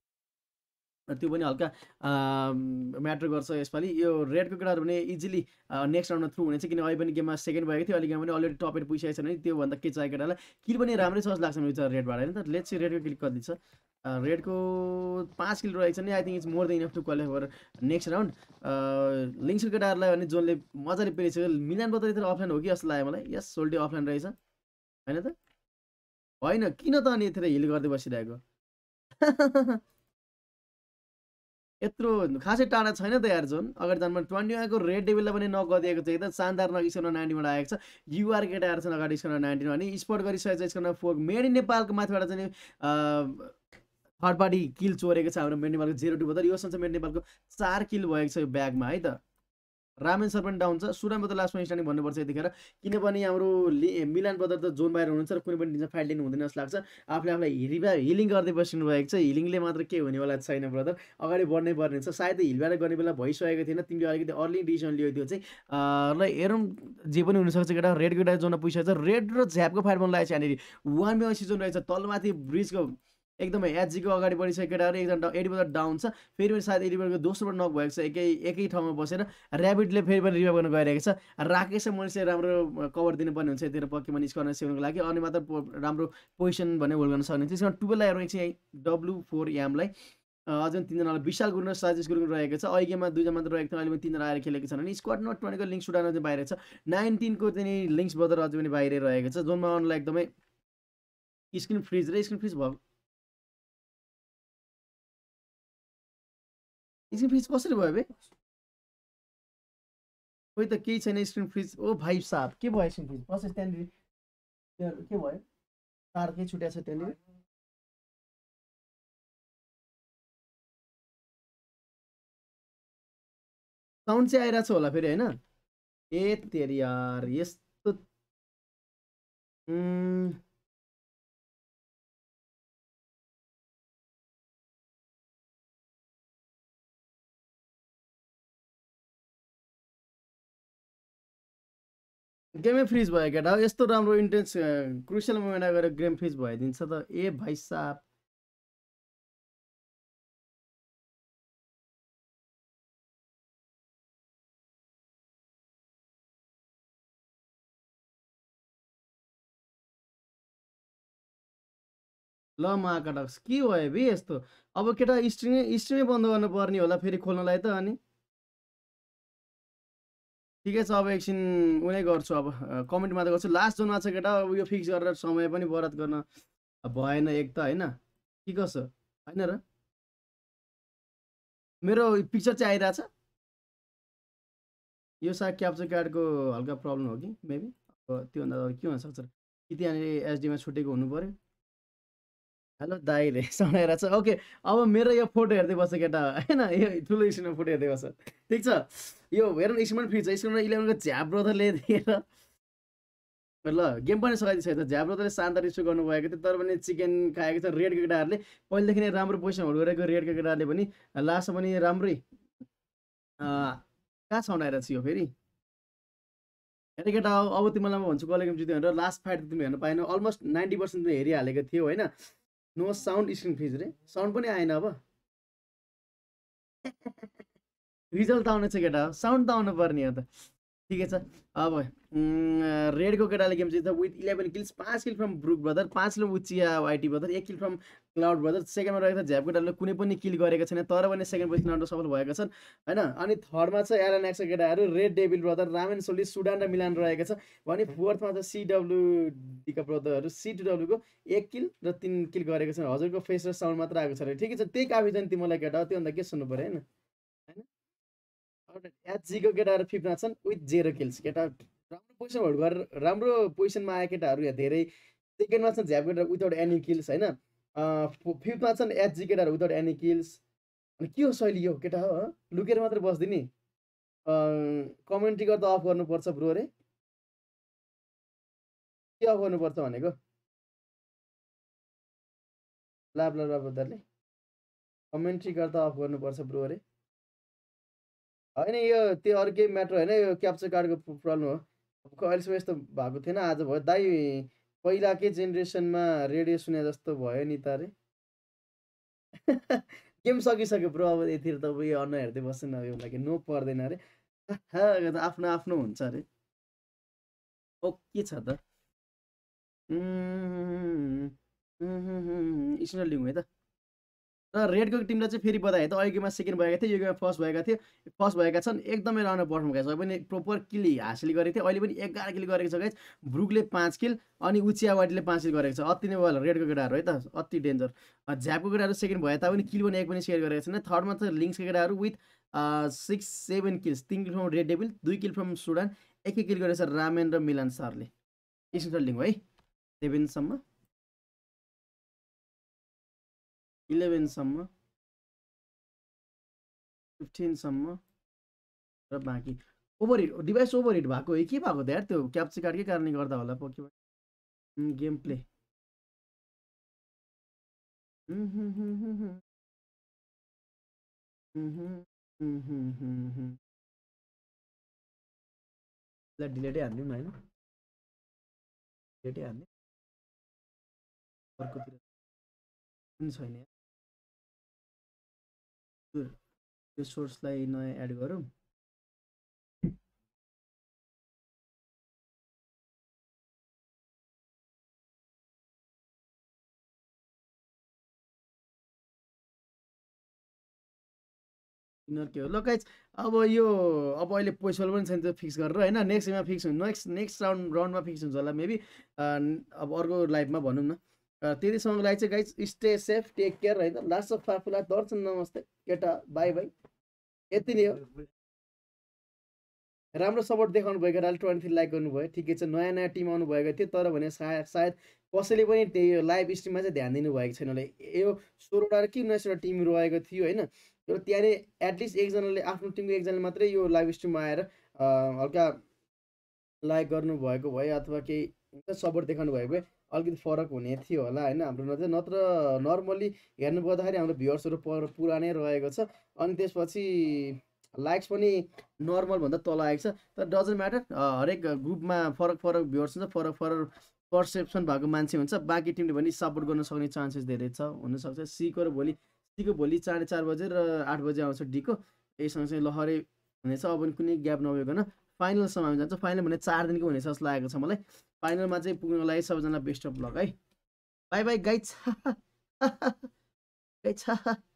हल्का म्याटर गर्छ यसपालि। यो रेडको केटाहरू भने इजिली नेक्स्ट राउन्डमा थ्रु हुनेछ, किन अहिले पनि गेममा सेकेन्ड भएको थियो। अहिले गेममा पनि अलरेडी टप 8 पुगिसकेको छ भने त्योभन्दा के चाहियो केटालाई। किल पनि राम्रै छ जस्तो लाग्छ मेरो रेडबाट होइन त। लेट्स सी रेडको किल कति छ। रेडको 5 किल रहेछ नि। I think it's more than enough to qualify for next round. लिङ्क्सको केटाहरूलाई भने जोनले मजाले पेरिसक्यो। मिलान बदल यतिर अफलाइन हो कि जस्तो लाग्यो मलाई। यस सोल्टी अफलाइन रहेछ होइन त। होइन किन त अनि यतिर हिल गर्दै बसिरहेको। यत्रो खासै टाढा छैन त यार जोन। अगाडि जानमा 21 को रेड डेभिललाई पनि नक गरिदिएको छ। एकदम शानदार नक स्कोर 90बाट आएको छ। युआर केटाहरू छन् अगाडि स्कोर 19 अनि स्पोर्ट गरिसकेको छ स्कोर 4। मेड इन नेपालको माथिबाट चाहिँ थर्ड पार्टी किल चोरेको छ हाम्रो मेड नेपालको 0-2 बदल। यो सँगै मेड नेपालको 4 किल भएको छ यो ब्यागमा है त। रामेन सर पनि डाउन छ। सुडान बदल लास्टमा स्ट्यान्डिङ भन्नुपर्छ यतिखेर, किनभने हाम्रो मिलान बदल त जोन बाहिर हुनुहुन्छ र कुनै पनि टिममा फाइट लिनु हुँदैन जस्तो लाग्छ। आफूलाई हिलिङ गर्दै बसिनु भएको छ। हिलिङले मात्र के हुनेवाला छैन ब्रदर, अगाडि बढ्नै पर्ने छ। सायद हिलबाट गर्ने बेला भइसकेको थिएन, तिमीले अलिकति अर्ली डिसिसन लियो त्यो चाहिँ। र हेरौँ जे पनि हुनसक्छ केटा। रेड केटा जोनमा पुगिसकेको छ। रेड र झ्यापको फाइट बन्नु लागेको छ यहाँनिर। 1v1 सिजन रहेछ। तलमाथि ब्रिजको एकदमै एचजीको अगाडि बढिसकेको केटाहरू। एकजना एडीबाट डाउन छ। फेरि पनि सायद एडीबाट दोस्रोबाट नक भएको छ। एकै ठाउँमा बसेर ऱ्याबिटले फेरि पनि रिभाइभ गर्न गइरहेको छ। राकेश मनिषले राम्रो कभर दिनुपर्ने हुन्छ यतिर पक्कै पनि स्कोर सेभनको लागि, अनि मात्र राम्रो पोजिसन भने होल्ड गर्न सक्ने। त्यसमा 12 लाई हेरौँ एकछिन। W4M लाई अझै 3 जनालाई विशाल गुरुङ र साजिस गुरुङ रहेको छ। अहिले गेममा 2 जना मात्र रहेको थियो, अहिले पनि 3 जना आएर खेलेको छन्। अनि स्क्वाड नट 20 को लिङ्क सुडान चाहिँ बाहिर छ। 19 को चाहिँ लिङ्क्स बदर अझै पनि बाहिरै रहेको छ। जोनमा आउनलाई एकदमै स्क्रिन फ्रिज भयो। स्क्रिन फ्रिज कसरी भयो बे? कोही त केही छैन स्क्रिन फ्रिज। ओ भाइ साहब के भयो स्क्रिन फ्रिज? प्रोसेस त्यहाँनिर के भयो? तार केही छुट्या छ त्यहाँनिर। साउन्ड चाहिँ आइरहेको छ होला फेरि होइन? ए तेरी यार यस्तो गेमै फ्रिज भयो केटा। यस्तो राम्रो इन्टेन्स क्रुसियल मोमेन्ट आएर गेम फ्रिज भइदिन्छ त। ए भाइ साहब ल महाकाटक्स के भयो बे यस्तो? अब केटा स्ट्रिमै बन्द गर्नु पर्ने होला फेरि खोल्नलाई त। अनि ठिकै छ, अब एकछिन उनी गर्छु। अब कमेन्ट मात्र गर्छु। लास्ट जोनमा छ केटा। अब यो फिक्स गरेर समय पनि बराद गर्न भएन एक त होइन। के कसो होइन र? मेरो पिक्चर चाहिँ आइरहेछ। यो सायद क्याप्चर कार्डको हल्का प्रब्लम हो कि मेबी। अब त्योभन्दा के हुनसक्छ कि त्यहाँनिर एचडीमा छुटेको हुनु पऱ्यो। हेलो दाइ रे सुनाइरहेको छ। ओके अब मेरो यो फोटो हेर्दै बस्छ केटा होइन। यो ठुलो स्क्रिनमा फोटो हेर्दै बस्छ। ठिक छ। यो हेर स्क्रिनमा फ्री छ। स्क्रिनमा 11 को झ्याप ब्रदरले दिएर ल गेम पनि सघाइदिएको छ। झ्याप ब्रदरले शानदार इस्यु गर्नुभएको थियो, तर पनि चिकन खाएको छ रेडको केटाहरूले। पहिलेदेखि नै राम्रो पोजिसन होल्ड गरेको रेडको केटाहरूले पनि लास्टमा पनि राम्रै कहाँ छाउनाएर छ यो फेरि। हेर केटा अब तिमीलाई म भन्छु कसले गेम जित्यो भनेर। लास्ट फाइट तिमी हेर्नु पाएन। अलमोस्ट 90% तिमीले हेरिहालेको थियो होइन। नो साउन्ड स्क्रिन फ्रिज रे। साउन्ड पनि आएन। अब रिजल्ट त आउने छ केटा। साउन्ड त आउनु पर्ने हो त। ठिकै छ। अब रेडको केटाले गेम जित्छ with 11 kills, 5 kill from Brook brother, 5 kill Uchiha YT brother, 1 kill from Cloud brother. सेकेन्डमा रहेको छ झ्याप केटाले कुनै पनि किल गरेको छैन, तर पनि सेकेन्ड पोजिसन आउन सफल भएका छन् होइन। अनि थर्डमा छ एलन एक्सका केटाहरू रेड डेभिल ब्रदर, रामेन सोली, सुडान र मिलान रहेको छ भने फोर्थमा छ सिडब्लुडीका ब्रदरहरू, सी2डब्लुको 1 किल र 3 किल गरेको छन्। हजुरको फेस र साउन्ड मात्र आएको छ अरे। ठिकै छ, त्यही काफी छ नि तिमीलाई केटा हो, त्योभन्दा के सुन्नु पऱ्यो होइन। एचजीको केटाहरू फिफ्थमा छन् विथ 0 किल्स। केटा राम्रो पोजिसन होल्ड गरेर राम्रो पोजिसनमा आए केटाहरू यहाँ धेरै। सेकेन्डमा छन् झ्याप केटाहरू विदाउट एनी किल्स होइन। फिफ्थमा छन् एचजी केटाहरू विदाउट एनी किल्स। अनि के हो शैली यो केटा हो, लुकेर मात्र बस्दिने। कमेन्ट्री गर्दा अफ गर्नुपर्छ ब्रो अरे, के अफ गर्नुपर्छ भनेको लाब्ला ब्रदरले, कमेन्ट्री गर्दा अफ गर्नुपर्छ ब्रो अरे। होइन यो त्यो अरू केही म्याटर होइन, यो क्याप्चर कार्डको प्रब्लम हो। अहिलेसम्म यस्तो भएको थिएन, आज भयो दाइ। पहिलाकै जेनेरेसनमा रेडियो सुने जस्तो भयो नि त अरे। गेम सकिसक्यो ब्रो, अब यतिर त यो अनुहार हेर्दै बस्नु न, यो लागि नो पर्दैन अरे। आफ्नो आफ्नो हुन्छ अरे। ओके छ त। स्टेनर लिउँ है त। र रेडको टिमलाई चाहिँ फेरि बधाई त, अघि गेममा सेकेन्ड भएका थिए, यो गेममा फर्स्ट भएका थिए, फर्स्ट भएका छन्। एकदमै राम्रो पर्फर्म गरेको छ, पनि प्रोपर किल हासिल गरेको थियो। अहिले पनि 11 किल गरेको छ गाइस। ब्रुकले 5 किल अनि उचियावाडीले 5 किल गरेको छ। अति नै भयो रेडको केटाहरू है त, अति डेन्जर। झ्यापको केटाहरू सेकेन्ड भए तापनि किल पनि एक पनि सेयर गरेको छैन। थर्डमा छ लिङ्क्सको केटाहरू with 6-7 kills, 3 kill from red devil, 2 kill from Sudan, 1 kill गरेको छ रामेन र मिलान सरले। स्क्रिनसट लिङ्क है 7सम्म 11सम्म 15सम्म र बाँकी ओभरहिट डिभाइस ओभरहिट भएको हो के भएको त यार, त्यो क्याप्चर कार्डकै कारणले गर्दा होला पोकेमन गेम प्ले। डिलेटै हानिदिउँ न होइन, डिलेटै हान्ने अर्कोतिर पनि छैन त्यो सोर्सलाई नयाँ एड गरौँ। किनर के हो ल गाइज, अब यो अब अहिले पैसा पनि छैन त्यो फिक्स गरेर होइन। नेक्स्ट गेममा फिक्स हुन्छ, नेक्स्ट राउन्डमा फिक्स हुन्छ होला मेबी, अब अर्को लाइभमा भनौँ न। त्यतिसम्मको लागि चाहिँ guys stay safe, take care होइन। लास्ट अफ फाफुला दर्शन नमस्ते केटा, बाई बाई, यति नै हो। राम्रो सपोर्ट देखाउनु भयो केटाले, 23 लाइक गर्नुभयो, ठिकै छ। नयाँ नयाँ टिम आउनु भएको थियो, तर भने सायद कसैले पनि त्यही लाइभ स्ट्रिममा चाहिँ ध्यान दिनुभएको छैन होला। यो 16वटा कि 19वटा टिम रहेको थियो होइन। र त्यहाँनिर एटलिस्ट एकजनाले आफ्नो टिमको एकजनाले मात्रै यो लाइभ स्ट्रिममा आएर हल्का लाइक गर्नुभएको भए अथवा केही सपोर्ट देखाउनु भएको भए अलिकति फरक हुने थियो होला होइन हाम्रो नजर। नत्र नर्मली हेर्नु पर्दाखेरि हाम्रो भ्युवर्सहरू पुरा नै रहेको छ। अनि त्यसपछि लाइक्स पनि नर्मलभन्दा तल आएको छ। तर डजन्ट म्याटर, हरेक ग्रुपमा फरक फरक भ्युवर्स हुन्छ, फरक फरक पर्सेप्सन भएको मान्छे हुन्छ। बाँकी टिमले पनि सपोर्ट गर्न सक्ने चान्सेस धेरै छ, हुनसक्छ। सीको भोलि 4:30 बजे र 8 बजे आउँछ डीको, यहीसँग चाहिँ लहरै हुनेछ। अब पनि कुनै ग्याप नभइकन फाइनलसम्म हामी जान्छौँ। फाइनल भने 4 दिनको हुनेछ जस्तो लागेको छ मलाई। फाइनलमा चाहिँ पुग्नको लागि सबैजनालाई बेस्ट अफ लक है। Bye bye guys.